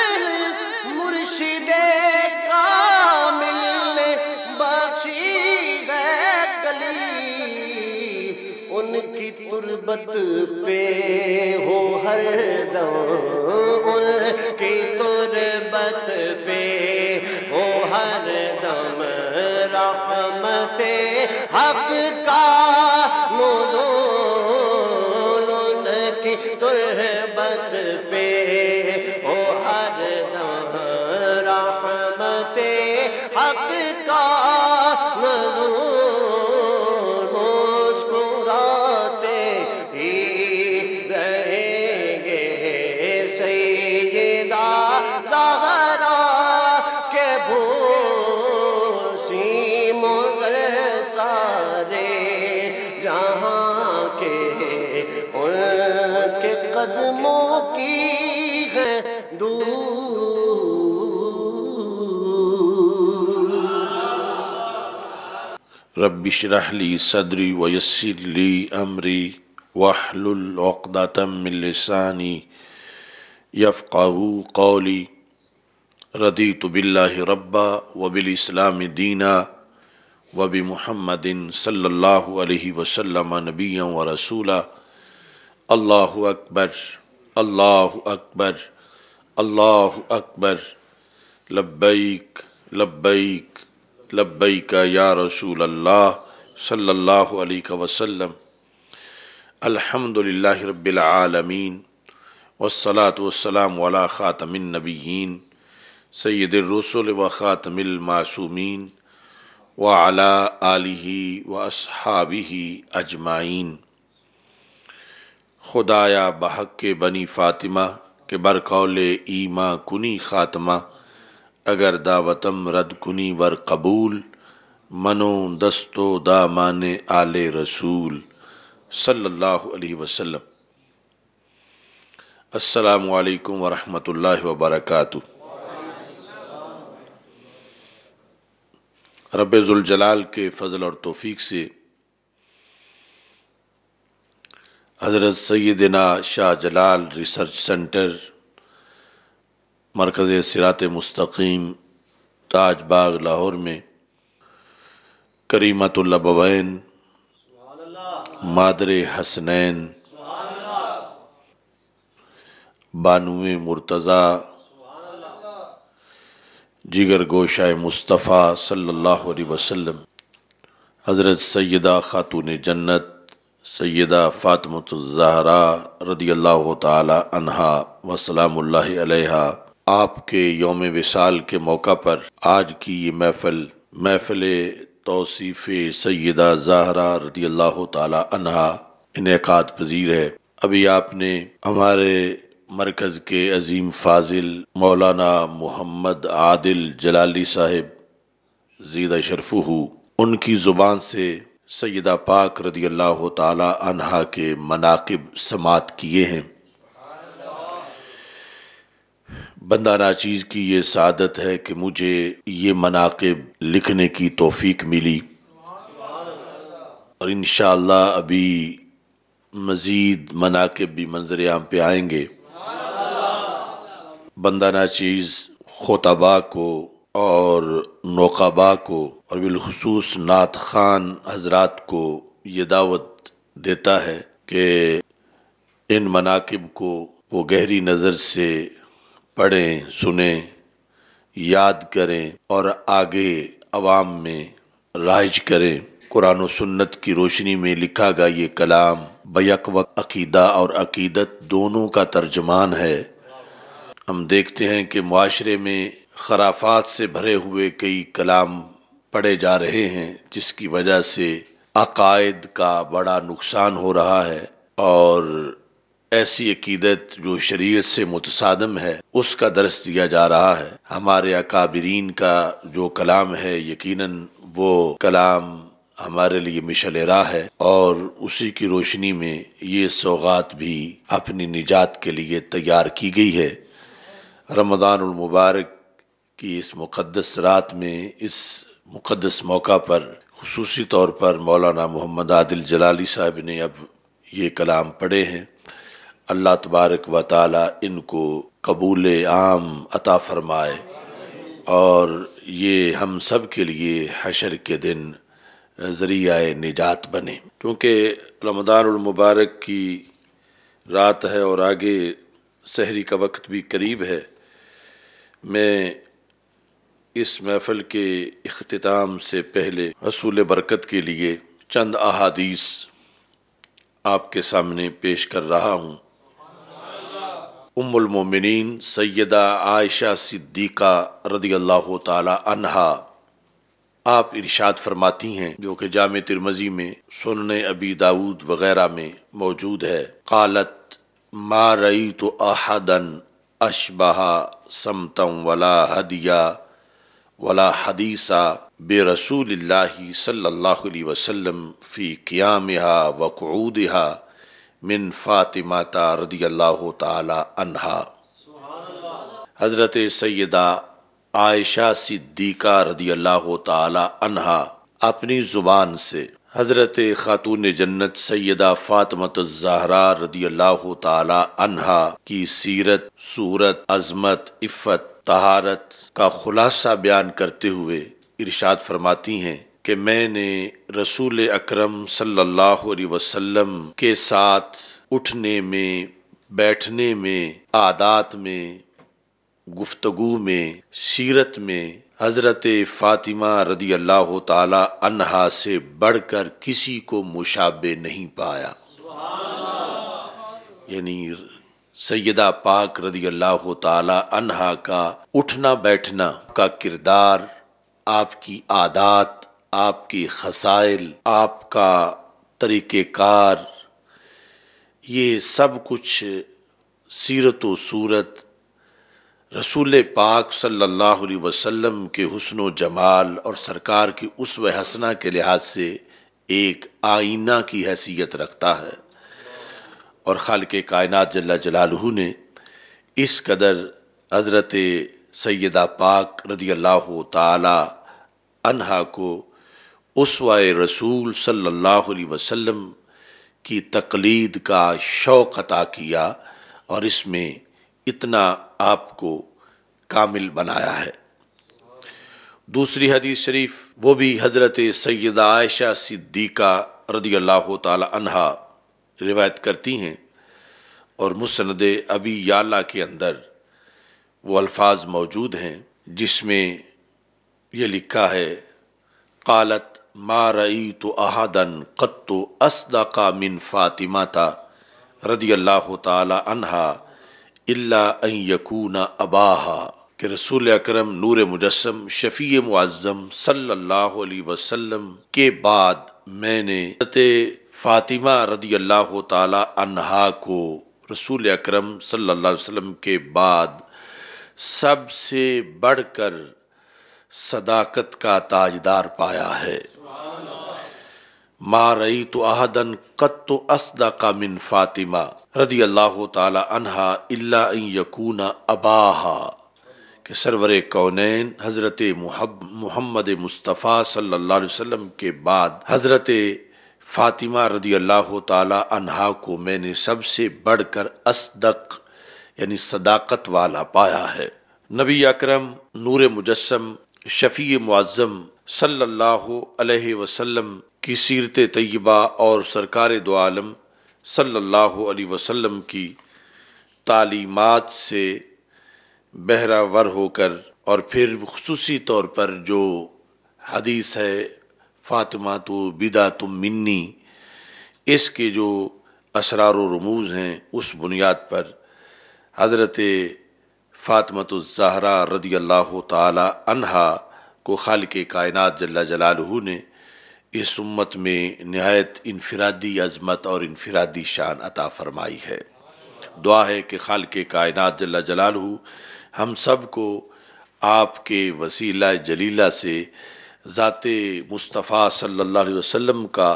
مرشد کامل نے بخشی ہے کلید ان کی تربت پہ ہو ہر دم ان کی تربت پہ ہو ہر دم رحمت حق کا نزول ان کی تربت پہ ہو ہر دم رحمت حق کا نزول مسکراتے ہی رہیں گے سیدہ زہرا کے پھول سیموں سارے جہاں کے ان کے قدموں کی ہے رب اشرح لی صدری ویسر لی امری واحلل عقدۃ من لسانی یفقہوا قولی رضیت باللہ ربا وبالاسلام دینا وبمحمد صلی اللہ علیہ وسلم نبیا ورسولا اللہ اکبر اللہ اکبر اللہ اکبر لبیک لبیک لبیک یا رسول اللہ صلی اللہ علیہ وسلم الحمدللہ رب العالمین والصلاة والسلام علی خاتم النبیین سید الرسل و خاتم المعصومین وعلی آلہ و اصحابہ اجمعین خدایا بحق بنی فاطمہ کے برقول ایماں کنی خاتمہ اگر دعوتم رد کنی ور قبول منو دستو دامان آل رسول صلی اللہ علیہ وسلم السلام علیکم ورحمۃ اللہ وبرکاتہ۔ رب ذوالجلال کے فضل اور توفیق سے حضرت سیدنا شاہ جلال ریسرچ سینٹر مرکز صراط مستقیم تاج باغ لاہور میں کریمۃ الابوین مادر حسنین بانو مرتضیٰ جگر گوشہ مصطفیٰ صلی اللہ علیہ وسلم حضرت سیدہ خاتون جنت سیدہ فاطمۃ الزہراء رضی اللہ تعالی عنہا وسلام اللہ علیہا آپ کے یوم وصال کے موقع پر آج کی یہ محفل محفل توصیف سیدہ زہرا رضی اللہ تعالی عنہا انعقاد پذیر ہے۔ ابھی آپ نے ہمارے مرکز کے عظیم فاضل مولانا محمد عادل جلالی صاحب زیدہ شرفہ ان کی زبان سے سیدہ پاک رضی اللہ تعالی عنہا کے مناقب سماعت کیے ہیں۔ بندہ ناچیز کی یہ سعادت ہے کہ مجھے یہ مناقب لکھنے کی توفیق ملی، اور انشاءاللہ ابھی مزید مناقب بھی منظر عام پہ آئیں گے۔ بندہ ناچیز خطباء کو اور نقباء کو اور بالخصوص نعت خان حضرات کو یہ دعوت دیتا ہے کہ ان مناقب کو وہ گہری نظر سے پڑھیں، سنیں، یاد کریں اور آگے عوام میں رائج کریں۔ قرآن و سنت کی روشنی میں لکھا گیا یہ کلام بیک وقت عقیدہ اور عقیدت دونوں کا ترجمان ہے۔ ہم دیکھتے ہیں کہ معاشرے میں خرافات سے بھرے ہوئے کئی کلام پڑھے جا رہے ہیں، جس کی وجہ سے عقائد کا بڑا نقصان ہو رہا ہے، اور ایسی عقیدت جو شریعت سے متصادم ہے اس کا درس دیا جا رہا ہے۔ ہمارے اکابرین کا جو کلام ہے یقیناً وہ کلام ہمارے لیے مشعل راہ ہے، اور اسی کی روشنی میں یہ سوغات بھی اپنی نجات کے لیے تیار کی گئی ہے۔ رمضان المبارک کی اس مقدس رات میں، اس مقدس موقع پر خصوصی طور پر مولانا محمد عادل جلالی صاحب نے اب یہ کلام پڑھے ہیں۔ اللہ تبارک و تعالی ان کو قبول عام عطا فرمائے، اور یہ ہم سب کے لیے حشر کے دن ذریعہ نجات بنے۔ کیونکہ رمضان المبارک کی رات ہے اور آگے سحری کا وقت بھی قریب ہے، میں اس محفل کے اختتام سے پہلے حصول برکت کے لیے چند احادیث آپ کے سامنے پیش کر رہا ہوں۔ ام المومنین سیدہ عائشہ صدیقہ رضی اللہ تعالی عنہا آپ ارشاد فرماتی ہیں، جو کہ جامع ترمذی میں، سنن ابی داود وغیرہ میں موجود ہے، قالت ما رأیت احدا اشبہ سمتا ولا ہدیا ولا حدیثا برسول اللہ صلی اللہ علیہ وسلم فی قیامها وقعودها من فاطمہ رضی اللہ تعالی عنہا۔ حضرت سیدہ عائشہ صدیقہ رضی اللہ تعالی عنہا اپنی زبان سے حضرت خاتون جنت سیدہ فاطمہ الزہراء رضی اللہ تعالی عنہا کی سیرت، صورت، عظمت، عفت، طہارت کا خلاصہ بیان کرتے ہوئے ارشاد فرماتی ہیں کہ میں نے رسول اکرم صلی اللہ علیہ وسلم کے ساتھ اٹھنے میں، بیٹھنے میں، عادات میں، گفتگو میں، سیرت میں حضرت فاطمہ رضی اللہ تعالی عنہا سے بڑھ کر کسی کو مشابہ نہیں پایا۔ یعنی سیدہ پاک رضی اللہ تعالی عنہا کا اٹھنا بیٹھنا کا کردار، آپ کی عادات، آپ کی خصائل، آپ کا طریقہ کار، یہ سب کچھ سیرت و صورت رسول پاک صلی اللہ علیہ وسلم کے حسن و جمال اور سرکار کی اسوہ حسنہ کے لحاظ سے ایک آئینہ کی حیثیت رکھتا ہے، اور خالق کائنات جل جلالہ نے اس قدر حضرت سیدہ پاک رضی اللہ تعالی عنہا کو اسوہ رسول صلی اللہ علیہ وسلم کی تقلید کا شوق عطا کیا اور اس میں اتنا آپ کو کامل بنایا ہے۔ دوسری حدیث شریف وہ بھی حضرت سیدہ عائشہ صدیقہ رضی اللہ تعالی عنہا روایت کرتی ہیں، اور مسند ابی یعلا کے اندر وہ الفاظ موجود ہیں جس میں یہ لکھا ہے، قالت ما رأیت احدا قط اصدق من فاطمہ رضی اللہ تعالی عنہا الا ان یکون اباہا، کہ رسول اکرم نور مجسم شفیع معظم صلی اللہ علیہ وسلم کے بعد میں نے حضرت فاطمہ رضی اللہ تعالی عنہا کو رسول اکرم صلی اللہ علیہ وسلم کے بعد سب سے بڑھ کر صداقت کا تاجدار پایا ہے۔ ما رأیت احدا قط اصدق من فاطمہ رضی اللہ تعالی عنہا الا ان یکون اباہا، کہ سرور کونین حضرت محمد مصطفیٰ صلی اللہ علیہ وسلم کے بعد حضرت فاطمہ رضی اللہ تعالی عنہا کو میں نے سب سے بڑھ کر اصدق یعنی صداقت والا پایا ہے۔ نبی اکرم نور مجسم شفیع معظم صلی اللہ علیہ وسلم کی سیرت طیبہ اور سرکار دو عالم صلی اللہ علیہ وسلم کی تعلیمات سے بہرہ ور ہو کر، اور پھر خصوصی طور پر جو حدیث ہے فاطمہ تو بدعۃ منی، اس کے جو اسرار و رموز ہیں، اس بنیاد پر حضرت فاطمہ الزہرا رضی اللہ تعالی عنہا کو خالق کائنات جل جلالہ نے اس امت میں نہایت انفرادی عظمت اور انفرادی شان عطا فرمائی ہے۔ دعا ہے کہ خالق کائنات جل جلالہ ہم سب کو آپ کے وسیلہ جلیلہ سے ذات مصطفیٰ صلی اللہ علیہ وسلم کا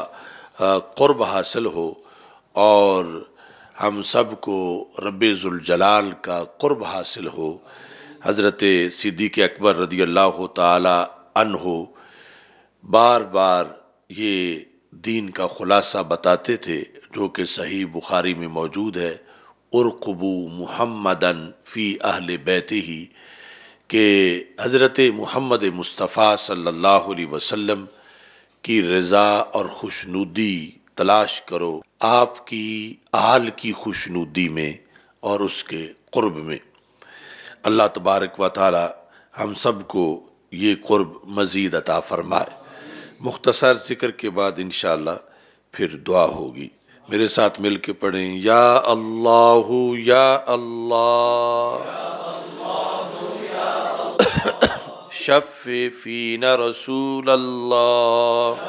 قرب حاصل ہو، اور ہم سب کو رب ذوالجلال کا قرب حاصل ہو۔ حضرت صدیق اکبر رضی اللہ تعالی عنہ بار بار یہ دین کا خلاصہ بتاتے تھے، جو کہ صحیح بخاری میں موجود ہے، ارقبوا محمدً فی اہل بیتہ، کہ حضرت محمد مصطفیٰ صلی اللہ علیہ وسلم کی رضا اور خوشنودی تلاش کرو، آپ کی آل کی خوشنودی میں اور اس کے قرب میں۔ اللہ تبارک و تعالی ہم سب کو یہ قرب مزید عطا فرمائے۔ مختصر ذکر کے بعد انشاءاللہ پھر دعا ہوگی، میرے ساتھ مل کے پڑھیں، یا اللہ یا اللہ شفع فینا رسول اللہ،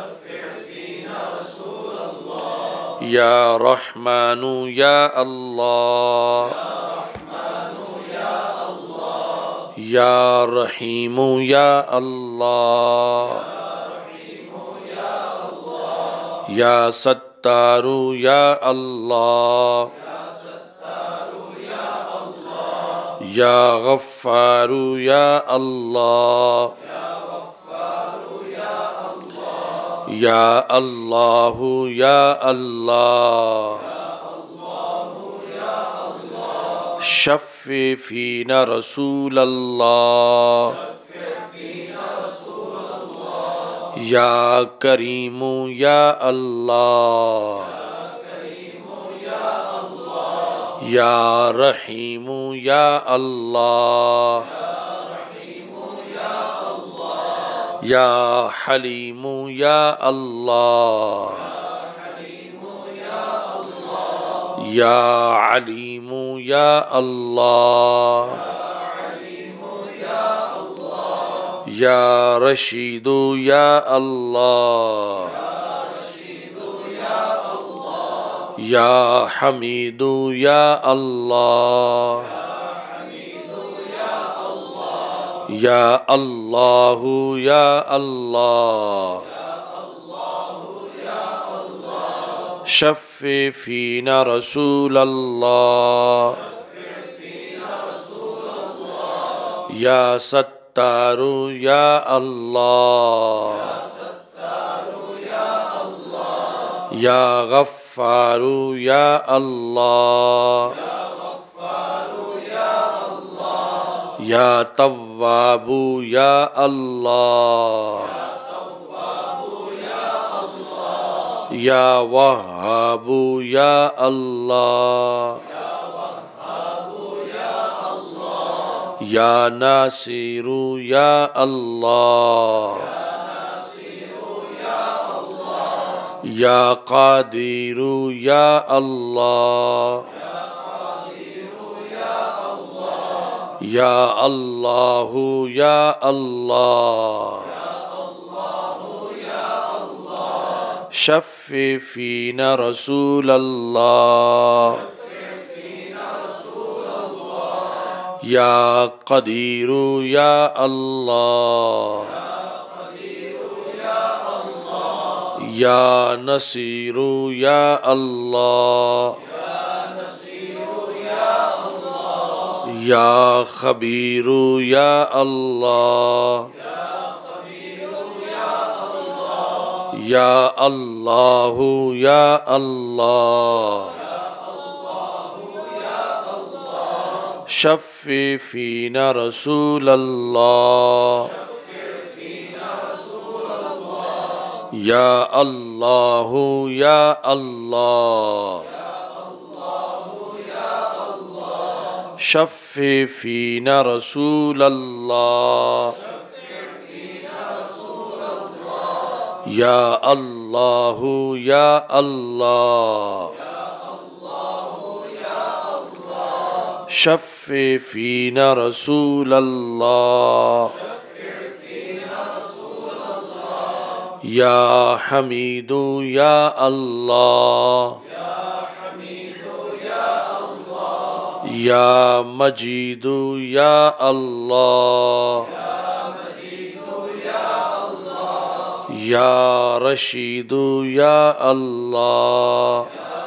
یا رحمن یا اللہ، یا رحیم یا اللہ، یا ستار یا اللہ، یا غفار یا اللہ، یا اللہ یا اللہ، شفع فینا رسول اللہ، یا کریم یا اللہ، یا رحیم یا اللہ، یا حلیم یا اللہ، یا علیم یا اللہ، یا رشید یا اللہ، یا حمید یا اللہ، یا اللہ یا اللہ، شفع فینا رسول اللہ، یا ستارو یا اللہ، یا غفارو یا اللہ، یا توابو یا اللہ، یا وہابو یا اللہ، یا ناصرو یا اللہ، یا قادرو یا اللہ، یا اللہ یا اللہ، شفع فینا رسول اللہ، یا قدیر یا اللہ، یا نصیر یا اللہ، یا خبیر یا اللہ، یا اللہ یا اللہ، شفع فینا رسول اللہ، یا اللہ یا اللہ، شفع فینا رسول اللہ، یا اللہ یا اللہ، شفع فینا رسول اللہ، یا حمید یا اللہ، یا مجید یا اللہ، یا رشید یا اللہ،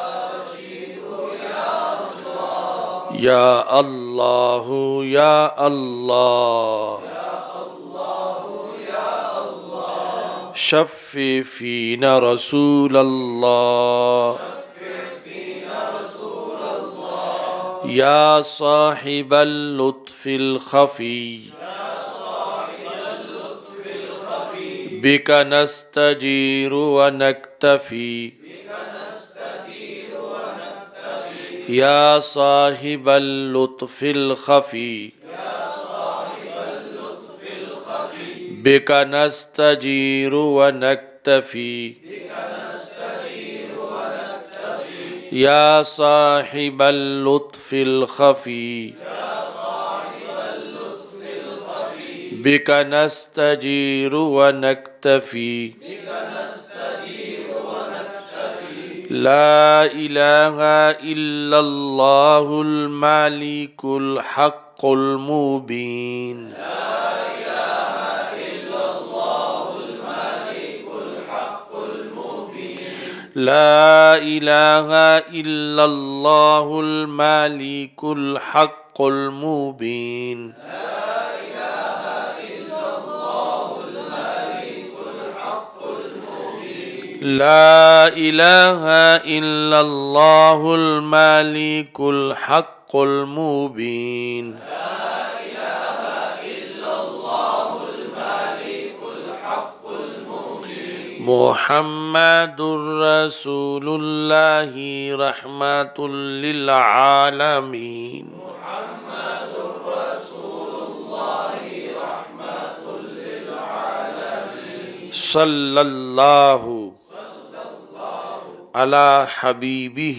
یا اللہ یا اللہ، شفع فینا رسول اللہ، یا صاحب اللطف الخفی، بک نستجیر و نکتفی، یا صاحب اللطف الخفی، بک نستجیر و نکتفی، یا صاحب اللطف الخفی، بک نستجیر و نکتفی، لا الہ الا اللہ الملک الحق المبین، لا الہ الا اللہ الملک الحق المبین، لا الہ الا اللہ الملک الحق المبین، محمد رسول اللہ رحمت للعالمین، صلی اللہ علی حبیبہ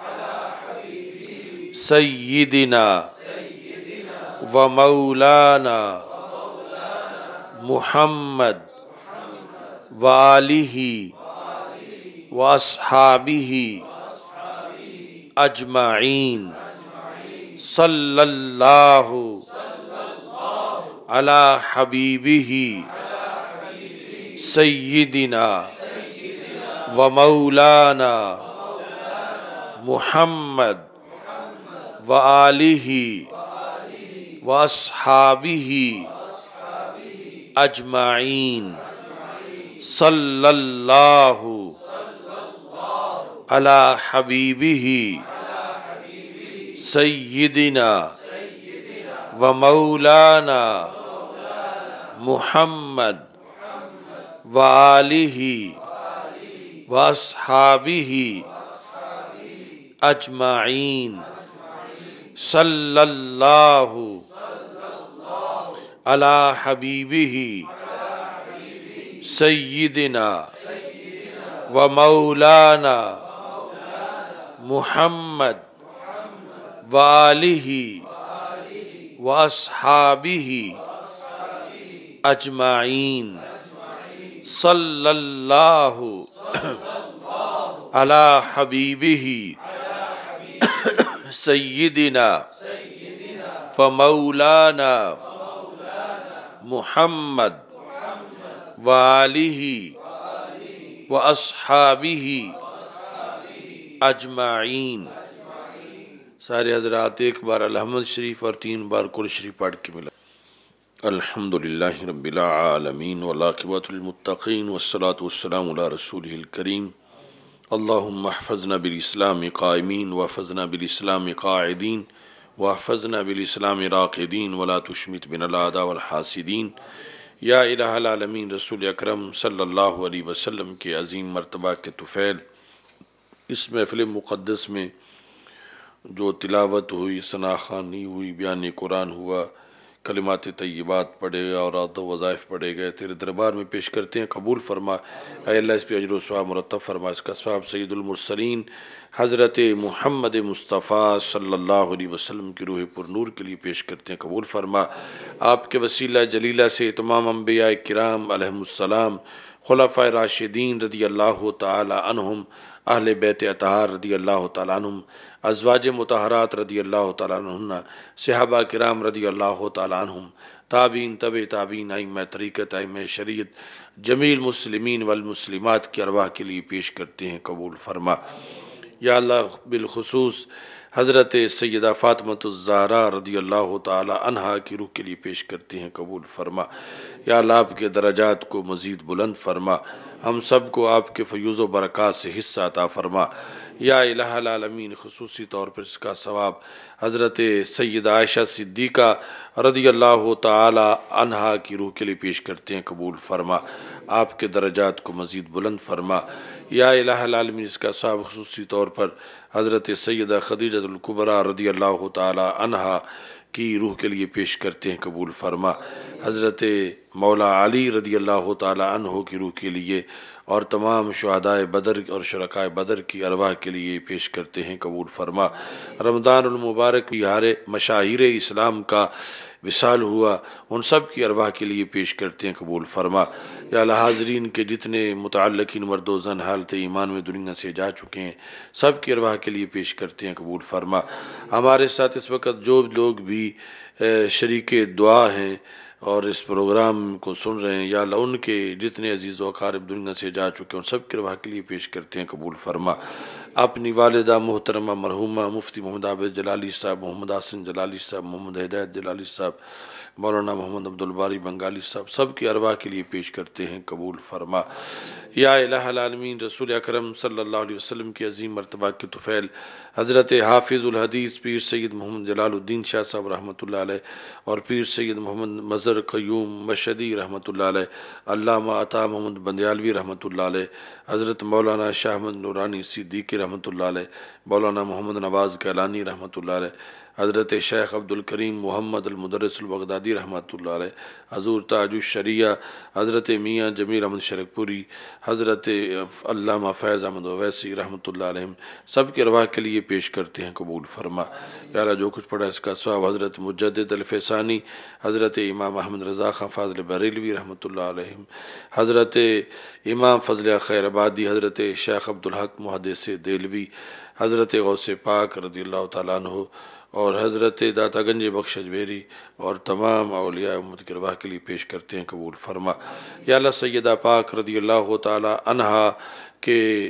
سیدنا و مولانا محمد وآلہ واصحابہ اجمعین، صلی اللہ علی حبیبہ سیدنا و مولانا محمد وآلہ وأصحابه أجمعين صلى الله على حبيبه سيدنا ومولانا محمد وآله وأصحابه أجمعين صلى الله على حبيبه سيدنا ومولانا محمد وآله وأصحابه أجمعين صلى الله على حبيبه سيدنا ومولانا محمد وآله وأصحابه أجمعين۔ سارے حضرات ایک بار الحمد شریف اور تین بار کل شریف پڑھ کے ملا۔ الحمدللہ رب العالمین والعاقبۃ للمتقین والصلاة والسلام علی رسولہ الکریم۔ اللہم احفظنا بالاسلام قائمین واحفظنا بالاسلام قاعدین واحفظنا بالاسلام راقدین ولا تشمت بنا الاعداء والحاسدین۔ یا الہ العالمین رسول اکرم صلی اللہ علیہ وسلم کے عظیم مرتبہ کے طفیل، اس محفل مقدس میں جو تلاوت ہوئی، ثنا خوانی ہوئی، بیان قرآن ہوا، کلمات طیبات پڑھے گئے اور عہد و وظائف پڑھے گئے، تیرے دربار میں پیش کرتے ہیں، قبول فرما اے اللہ، اس پہ اجر و ثواب مرتب فرما، اس کا ثواب سید المرسلین حضرت محمد مصطفیٰ صلی اللہ علیہ وسلم کی روح پر نور کے لیے پیش کرتے ہیں، قبول فرما۔ آپ کے وسیلہ جلیلہ سے تمام انبیاء کرام علیہم السلام، خلفائے راشدین رضی اللہ تعالی عنہم، اہل بیت اطہار رضی اللہ تعالیٰ عنہم، ازواج مطہرات رضی اللہ تعالیٰ عنہن، صحابہ کرام رضی اللہ تعالیٰ عنہم، تابعین تبع تابعین، ائمہ طریقت، ائمہ شریعت، جمیل مسلمین والمسلمات کی ارواح کے لیے پیش کرتے ہیں، قبول فرما۔ یا اللہ بالخصوص حضرت سیدہ فاطمۃ الزہرا رضی اللہ تعالی عنہا کی روح کے لیے پیش کرتے ہیں، قبول فرما۔ یا اللہ آپ کے درجات کو مزید بلند فرما، ہم سب کو آپ کے فیوز و برکات سے حصہ عطا فرما۔ یا الہ العالمین خصوصی طور پر اس کا ثواب حضرت سیدہ عائشہ صدیقہ رضی اللہ تعالی عنہا کی روح کے لیے پیش کرتے ہیں، قبول فرما، آپ کے درجات کو مزید بلند فرما۔ یا الہ العالمین اس کا ثواب خصوصی طور پر حضرت سیدہ خدیجہ الکبریٰ رضی اللہ تعالی عنہا کی روح کے لیے پیش کرتے ہیں، قبول فرما۔ حضرت مولا علی رضی اللہ تعالی عنہ کی روح کے لیے اور تمام شہدائے بدر اور شرکائے بدر کی ارواح کے لیے پیش کرتے ہیں، قبول فرما۔ رمضان المبارک بہار مشاہیر اسلام کا وصال ہوا، ان سب کی ارواح کے لیے پیش کرتے ہیں، قبول فرما۔ یا اللہ حاضرین کے جتنے متعلقین مرد و زن حالت ایمان میں دنیا سے جا چکے ہیں، سب کی ارواح کے لیے پیش کرتے ہیں، قبول فرما۔ ہمارے ساتھ اس وقت جو لوگ بھی شریک دعا ہیں اور اس پروگرام کو سن رہے ہیں، یا اللہ ان کے جتنے عزیز و اقارب دنیا سے جا چکے ہیں ان سب کی ارواح کے لیے پیش کرتے ہیں، قبول فرما۔ اپنی والدہ محترمہ مرحومہ مفتی محمد عابد جلالی صاحب، محمد حسن جلالی صاحب، محمد ہدایت جلالی صاحب، مولانا محمد عبدالباری بنگالی صاحب، سب کی ارواح کے لیے پیش کرتے ہیں، قبول فرما۔ یا الہ العالمین رسول اکرم صلی اللہ علیہ وسلم کی عظیم مرتبہ کے طفیل حضرت حافظ الحدیث پیر سید محمد جلال الدین شاہ صاحب رحمۃ اللہ علیہ اور پیر سید محمد مظہر قیوم مشہدی رحمۃ اللہ علیہ، علامہ عطا محمد بندیالوی رحمۃ اللہ علیہ، حضرت مولانا شاہ احمد نورانی صدیقی رحمۃ اللہ علیہ، مولانا محمد نواز کیلانی رحمۃ اللہ علیہ، حضرت شیخ عبد الکریم محمد المدرس البغدادی رحمۃ اللہ علیہ، حضور تاج الشریعہ حضرت میاں جمیل احمد شرک پوری، حضرت علامہ فیض احمد اویسی رحمۃ اللہ علیہ، سب کے ارواح کے لیے پیش کرتے ہیں، قبول فرما۔ یا اللہ جو کچھ پڑھا اس کا ثواب حضرت مجدد الفیسانی، حضرت امام احمد رضا خان فاضل بریلوی رحمۃ اللہ علیہ، حضرت امام فضل خیر آبادی، حضرت شیخ عبدالحق محدث دہلوی، حضرت غوث پاک رضی اللہ تعالیٰ عنہ اور حضرت داتا گنج بخش اجمیری اور تمام اولیاء امت کی ارواح کے لیے پیش کرتے ہیں، قبول فرما۔ یا اللہ سیدہ پاک رضی اللہ تعالی عنہا کے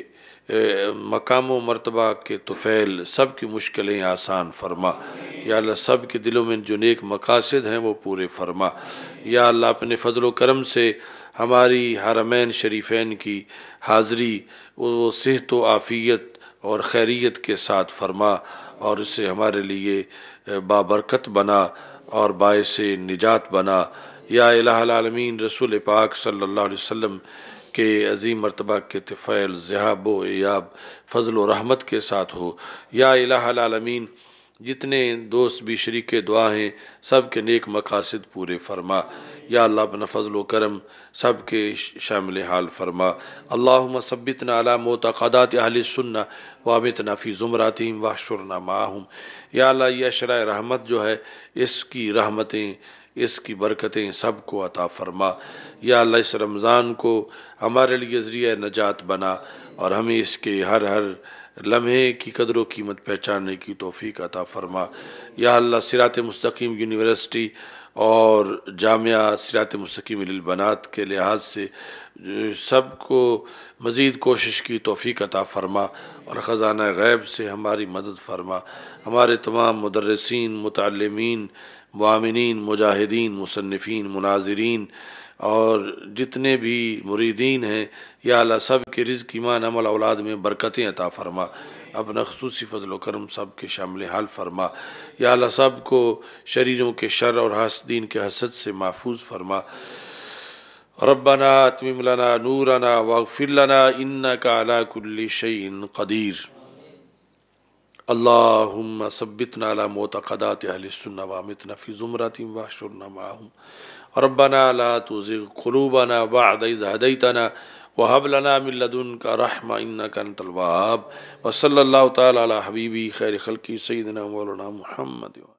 مقام و مرتبہ کے طفیل سب کی مشکلیں آسان فرما۔ یا اللہ سب کے دلوں میں جو نیک مقاصد ہیں وہ پورے فرما۔ یا اللہ اپنے فضل و کرم سے ہماری حرمین شریفین کی حاضری وہ صحت و عافیت اور خیریت کے ساتھ فرما، اور اسے ہمارے لیے بابرکت بنا اور باعث نجات بنا۔ یا الہ العالمین رسول پاک صلی اللہ علیہ وسلم کے عظیم مرتبہ کے طفیل ذہاب و ایاب فضل و رحمت کے ساتھ ہو۔ یا الہ العالمین جتنے دوست بھی شریک دعا ہیں سب کے نیک مقاصد پورے فرما۔ یا اللہ اپنا فضل و کرم سب کے شامل حال فرما۔ اللہم ثبتنا علی معتقدات اہل السنہ وامتنا فی زمراتہم واحشرنا معاہم۔ یا اللہ یہ اشرۂ رحمت جو ہے اس کی رحمتیں اس کی برکتیں سب کو عطا فرما۔ یا اللہ اس رمضان کو ہمارے لیے ذریعہ نجات بنا اور ہمیں اس کے ہر ہر لمحے کی قدر و قیمت پہچاننے کی توفیق عطا فرما۔ یا اللہ صراط مستقیم یونیورسٹی اور جامعہ صراط مستقیم للبنات کے لحاظ سے سب کو مزید کوشش کی توفیق عطا فرما اور خزانہ غیب سے ہماری مدد فرما۔ ہمارے تمام مدرسین، متعلمین، معاونین، مجاہدین، مصنفین، مناظرین اور جتنے بھی مریدین ہیں یا اللہ سب کے رزق، ایمان، عمل، اولاد میں برکتیں عطا فرما۔ اپنا خصوصی فضل و کرم سب کے شامل حال فرما۔ یا اللہ سب کو شریروں کے شر اور حاسدین کے حسد سے محفوظ فرما۔ ربنا اتمم لنا نورنا واغفر لنا انک علی کل شیء قدیر۔ اللہم ثبتنا علی معتقدات اہل السنہ وامتنا فی زمراتہم واحشرنا معاہم۔ ربنا لا تزغ قلوبنا بعد اذ ہدیتنا وہب لنا من لدنک رحمہ انک انت الوہاب۔ وصلی اللہ تعالی علی حبیبی خیر خلقی سیدنا مولانا محمد۔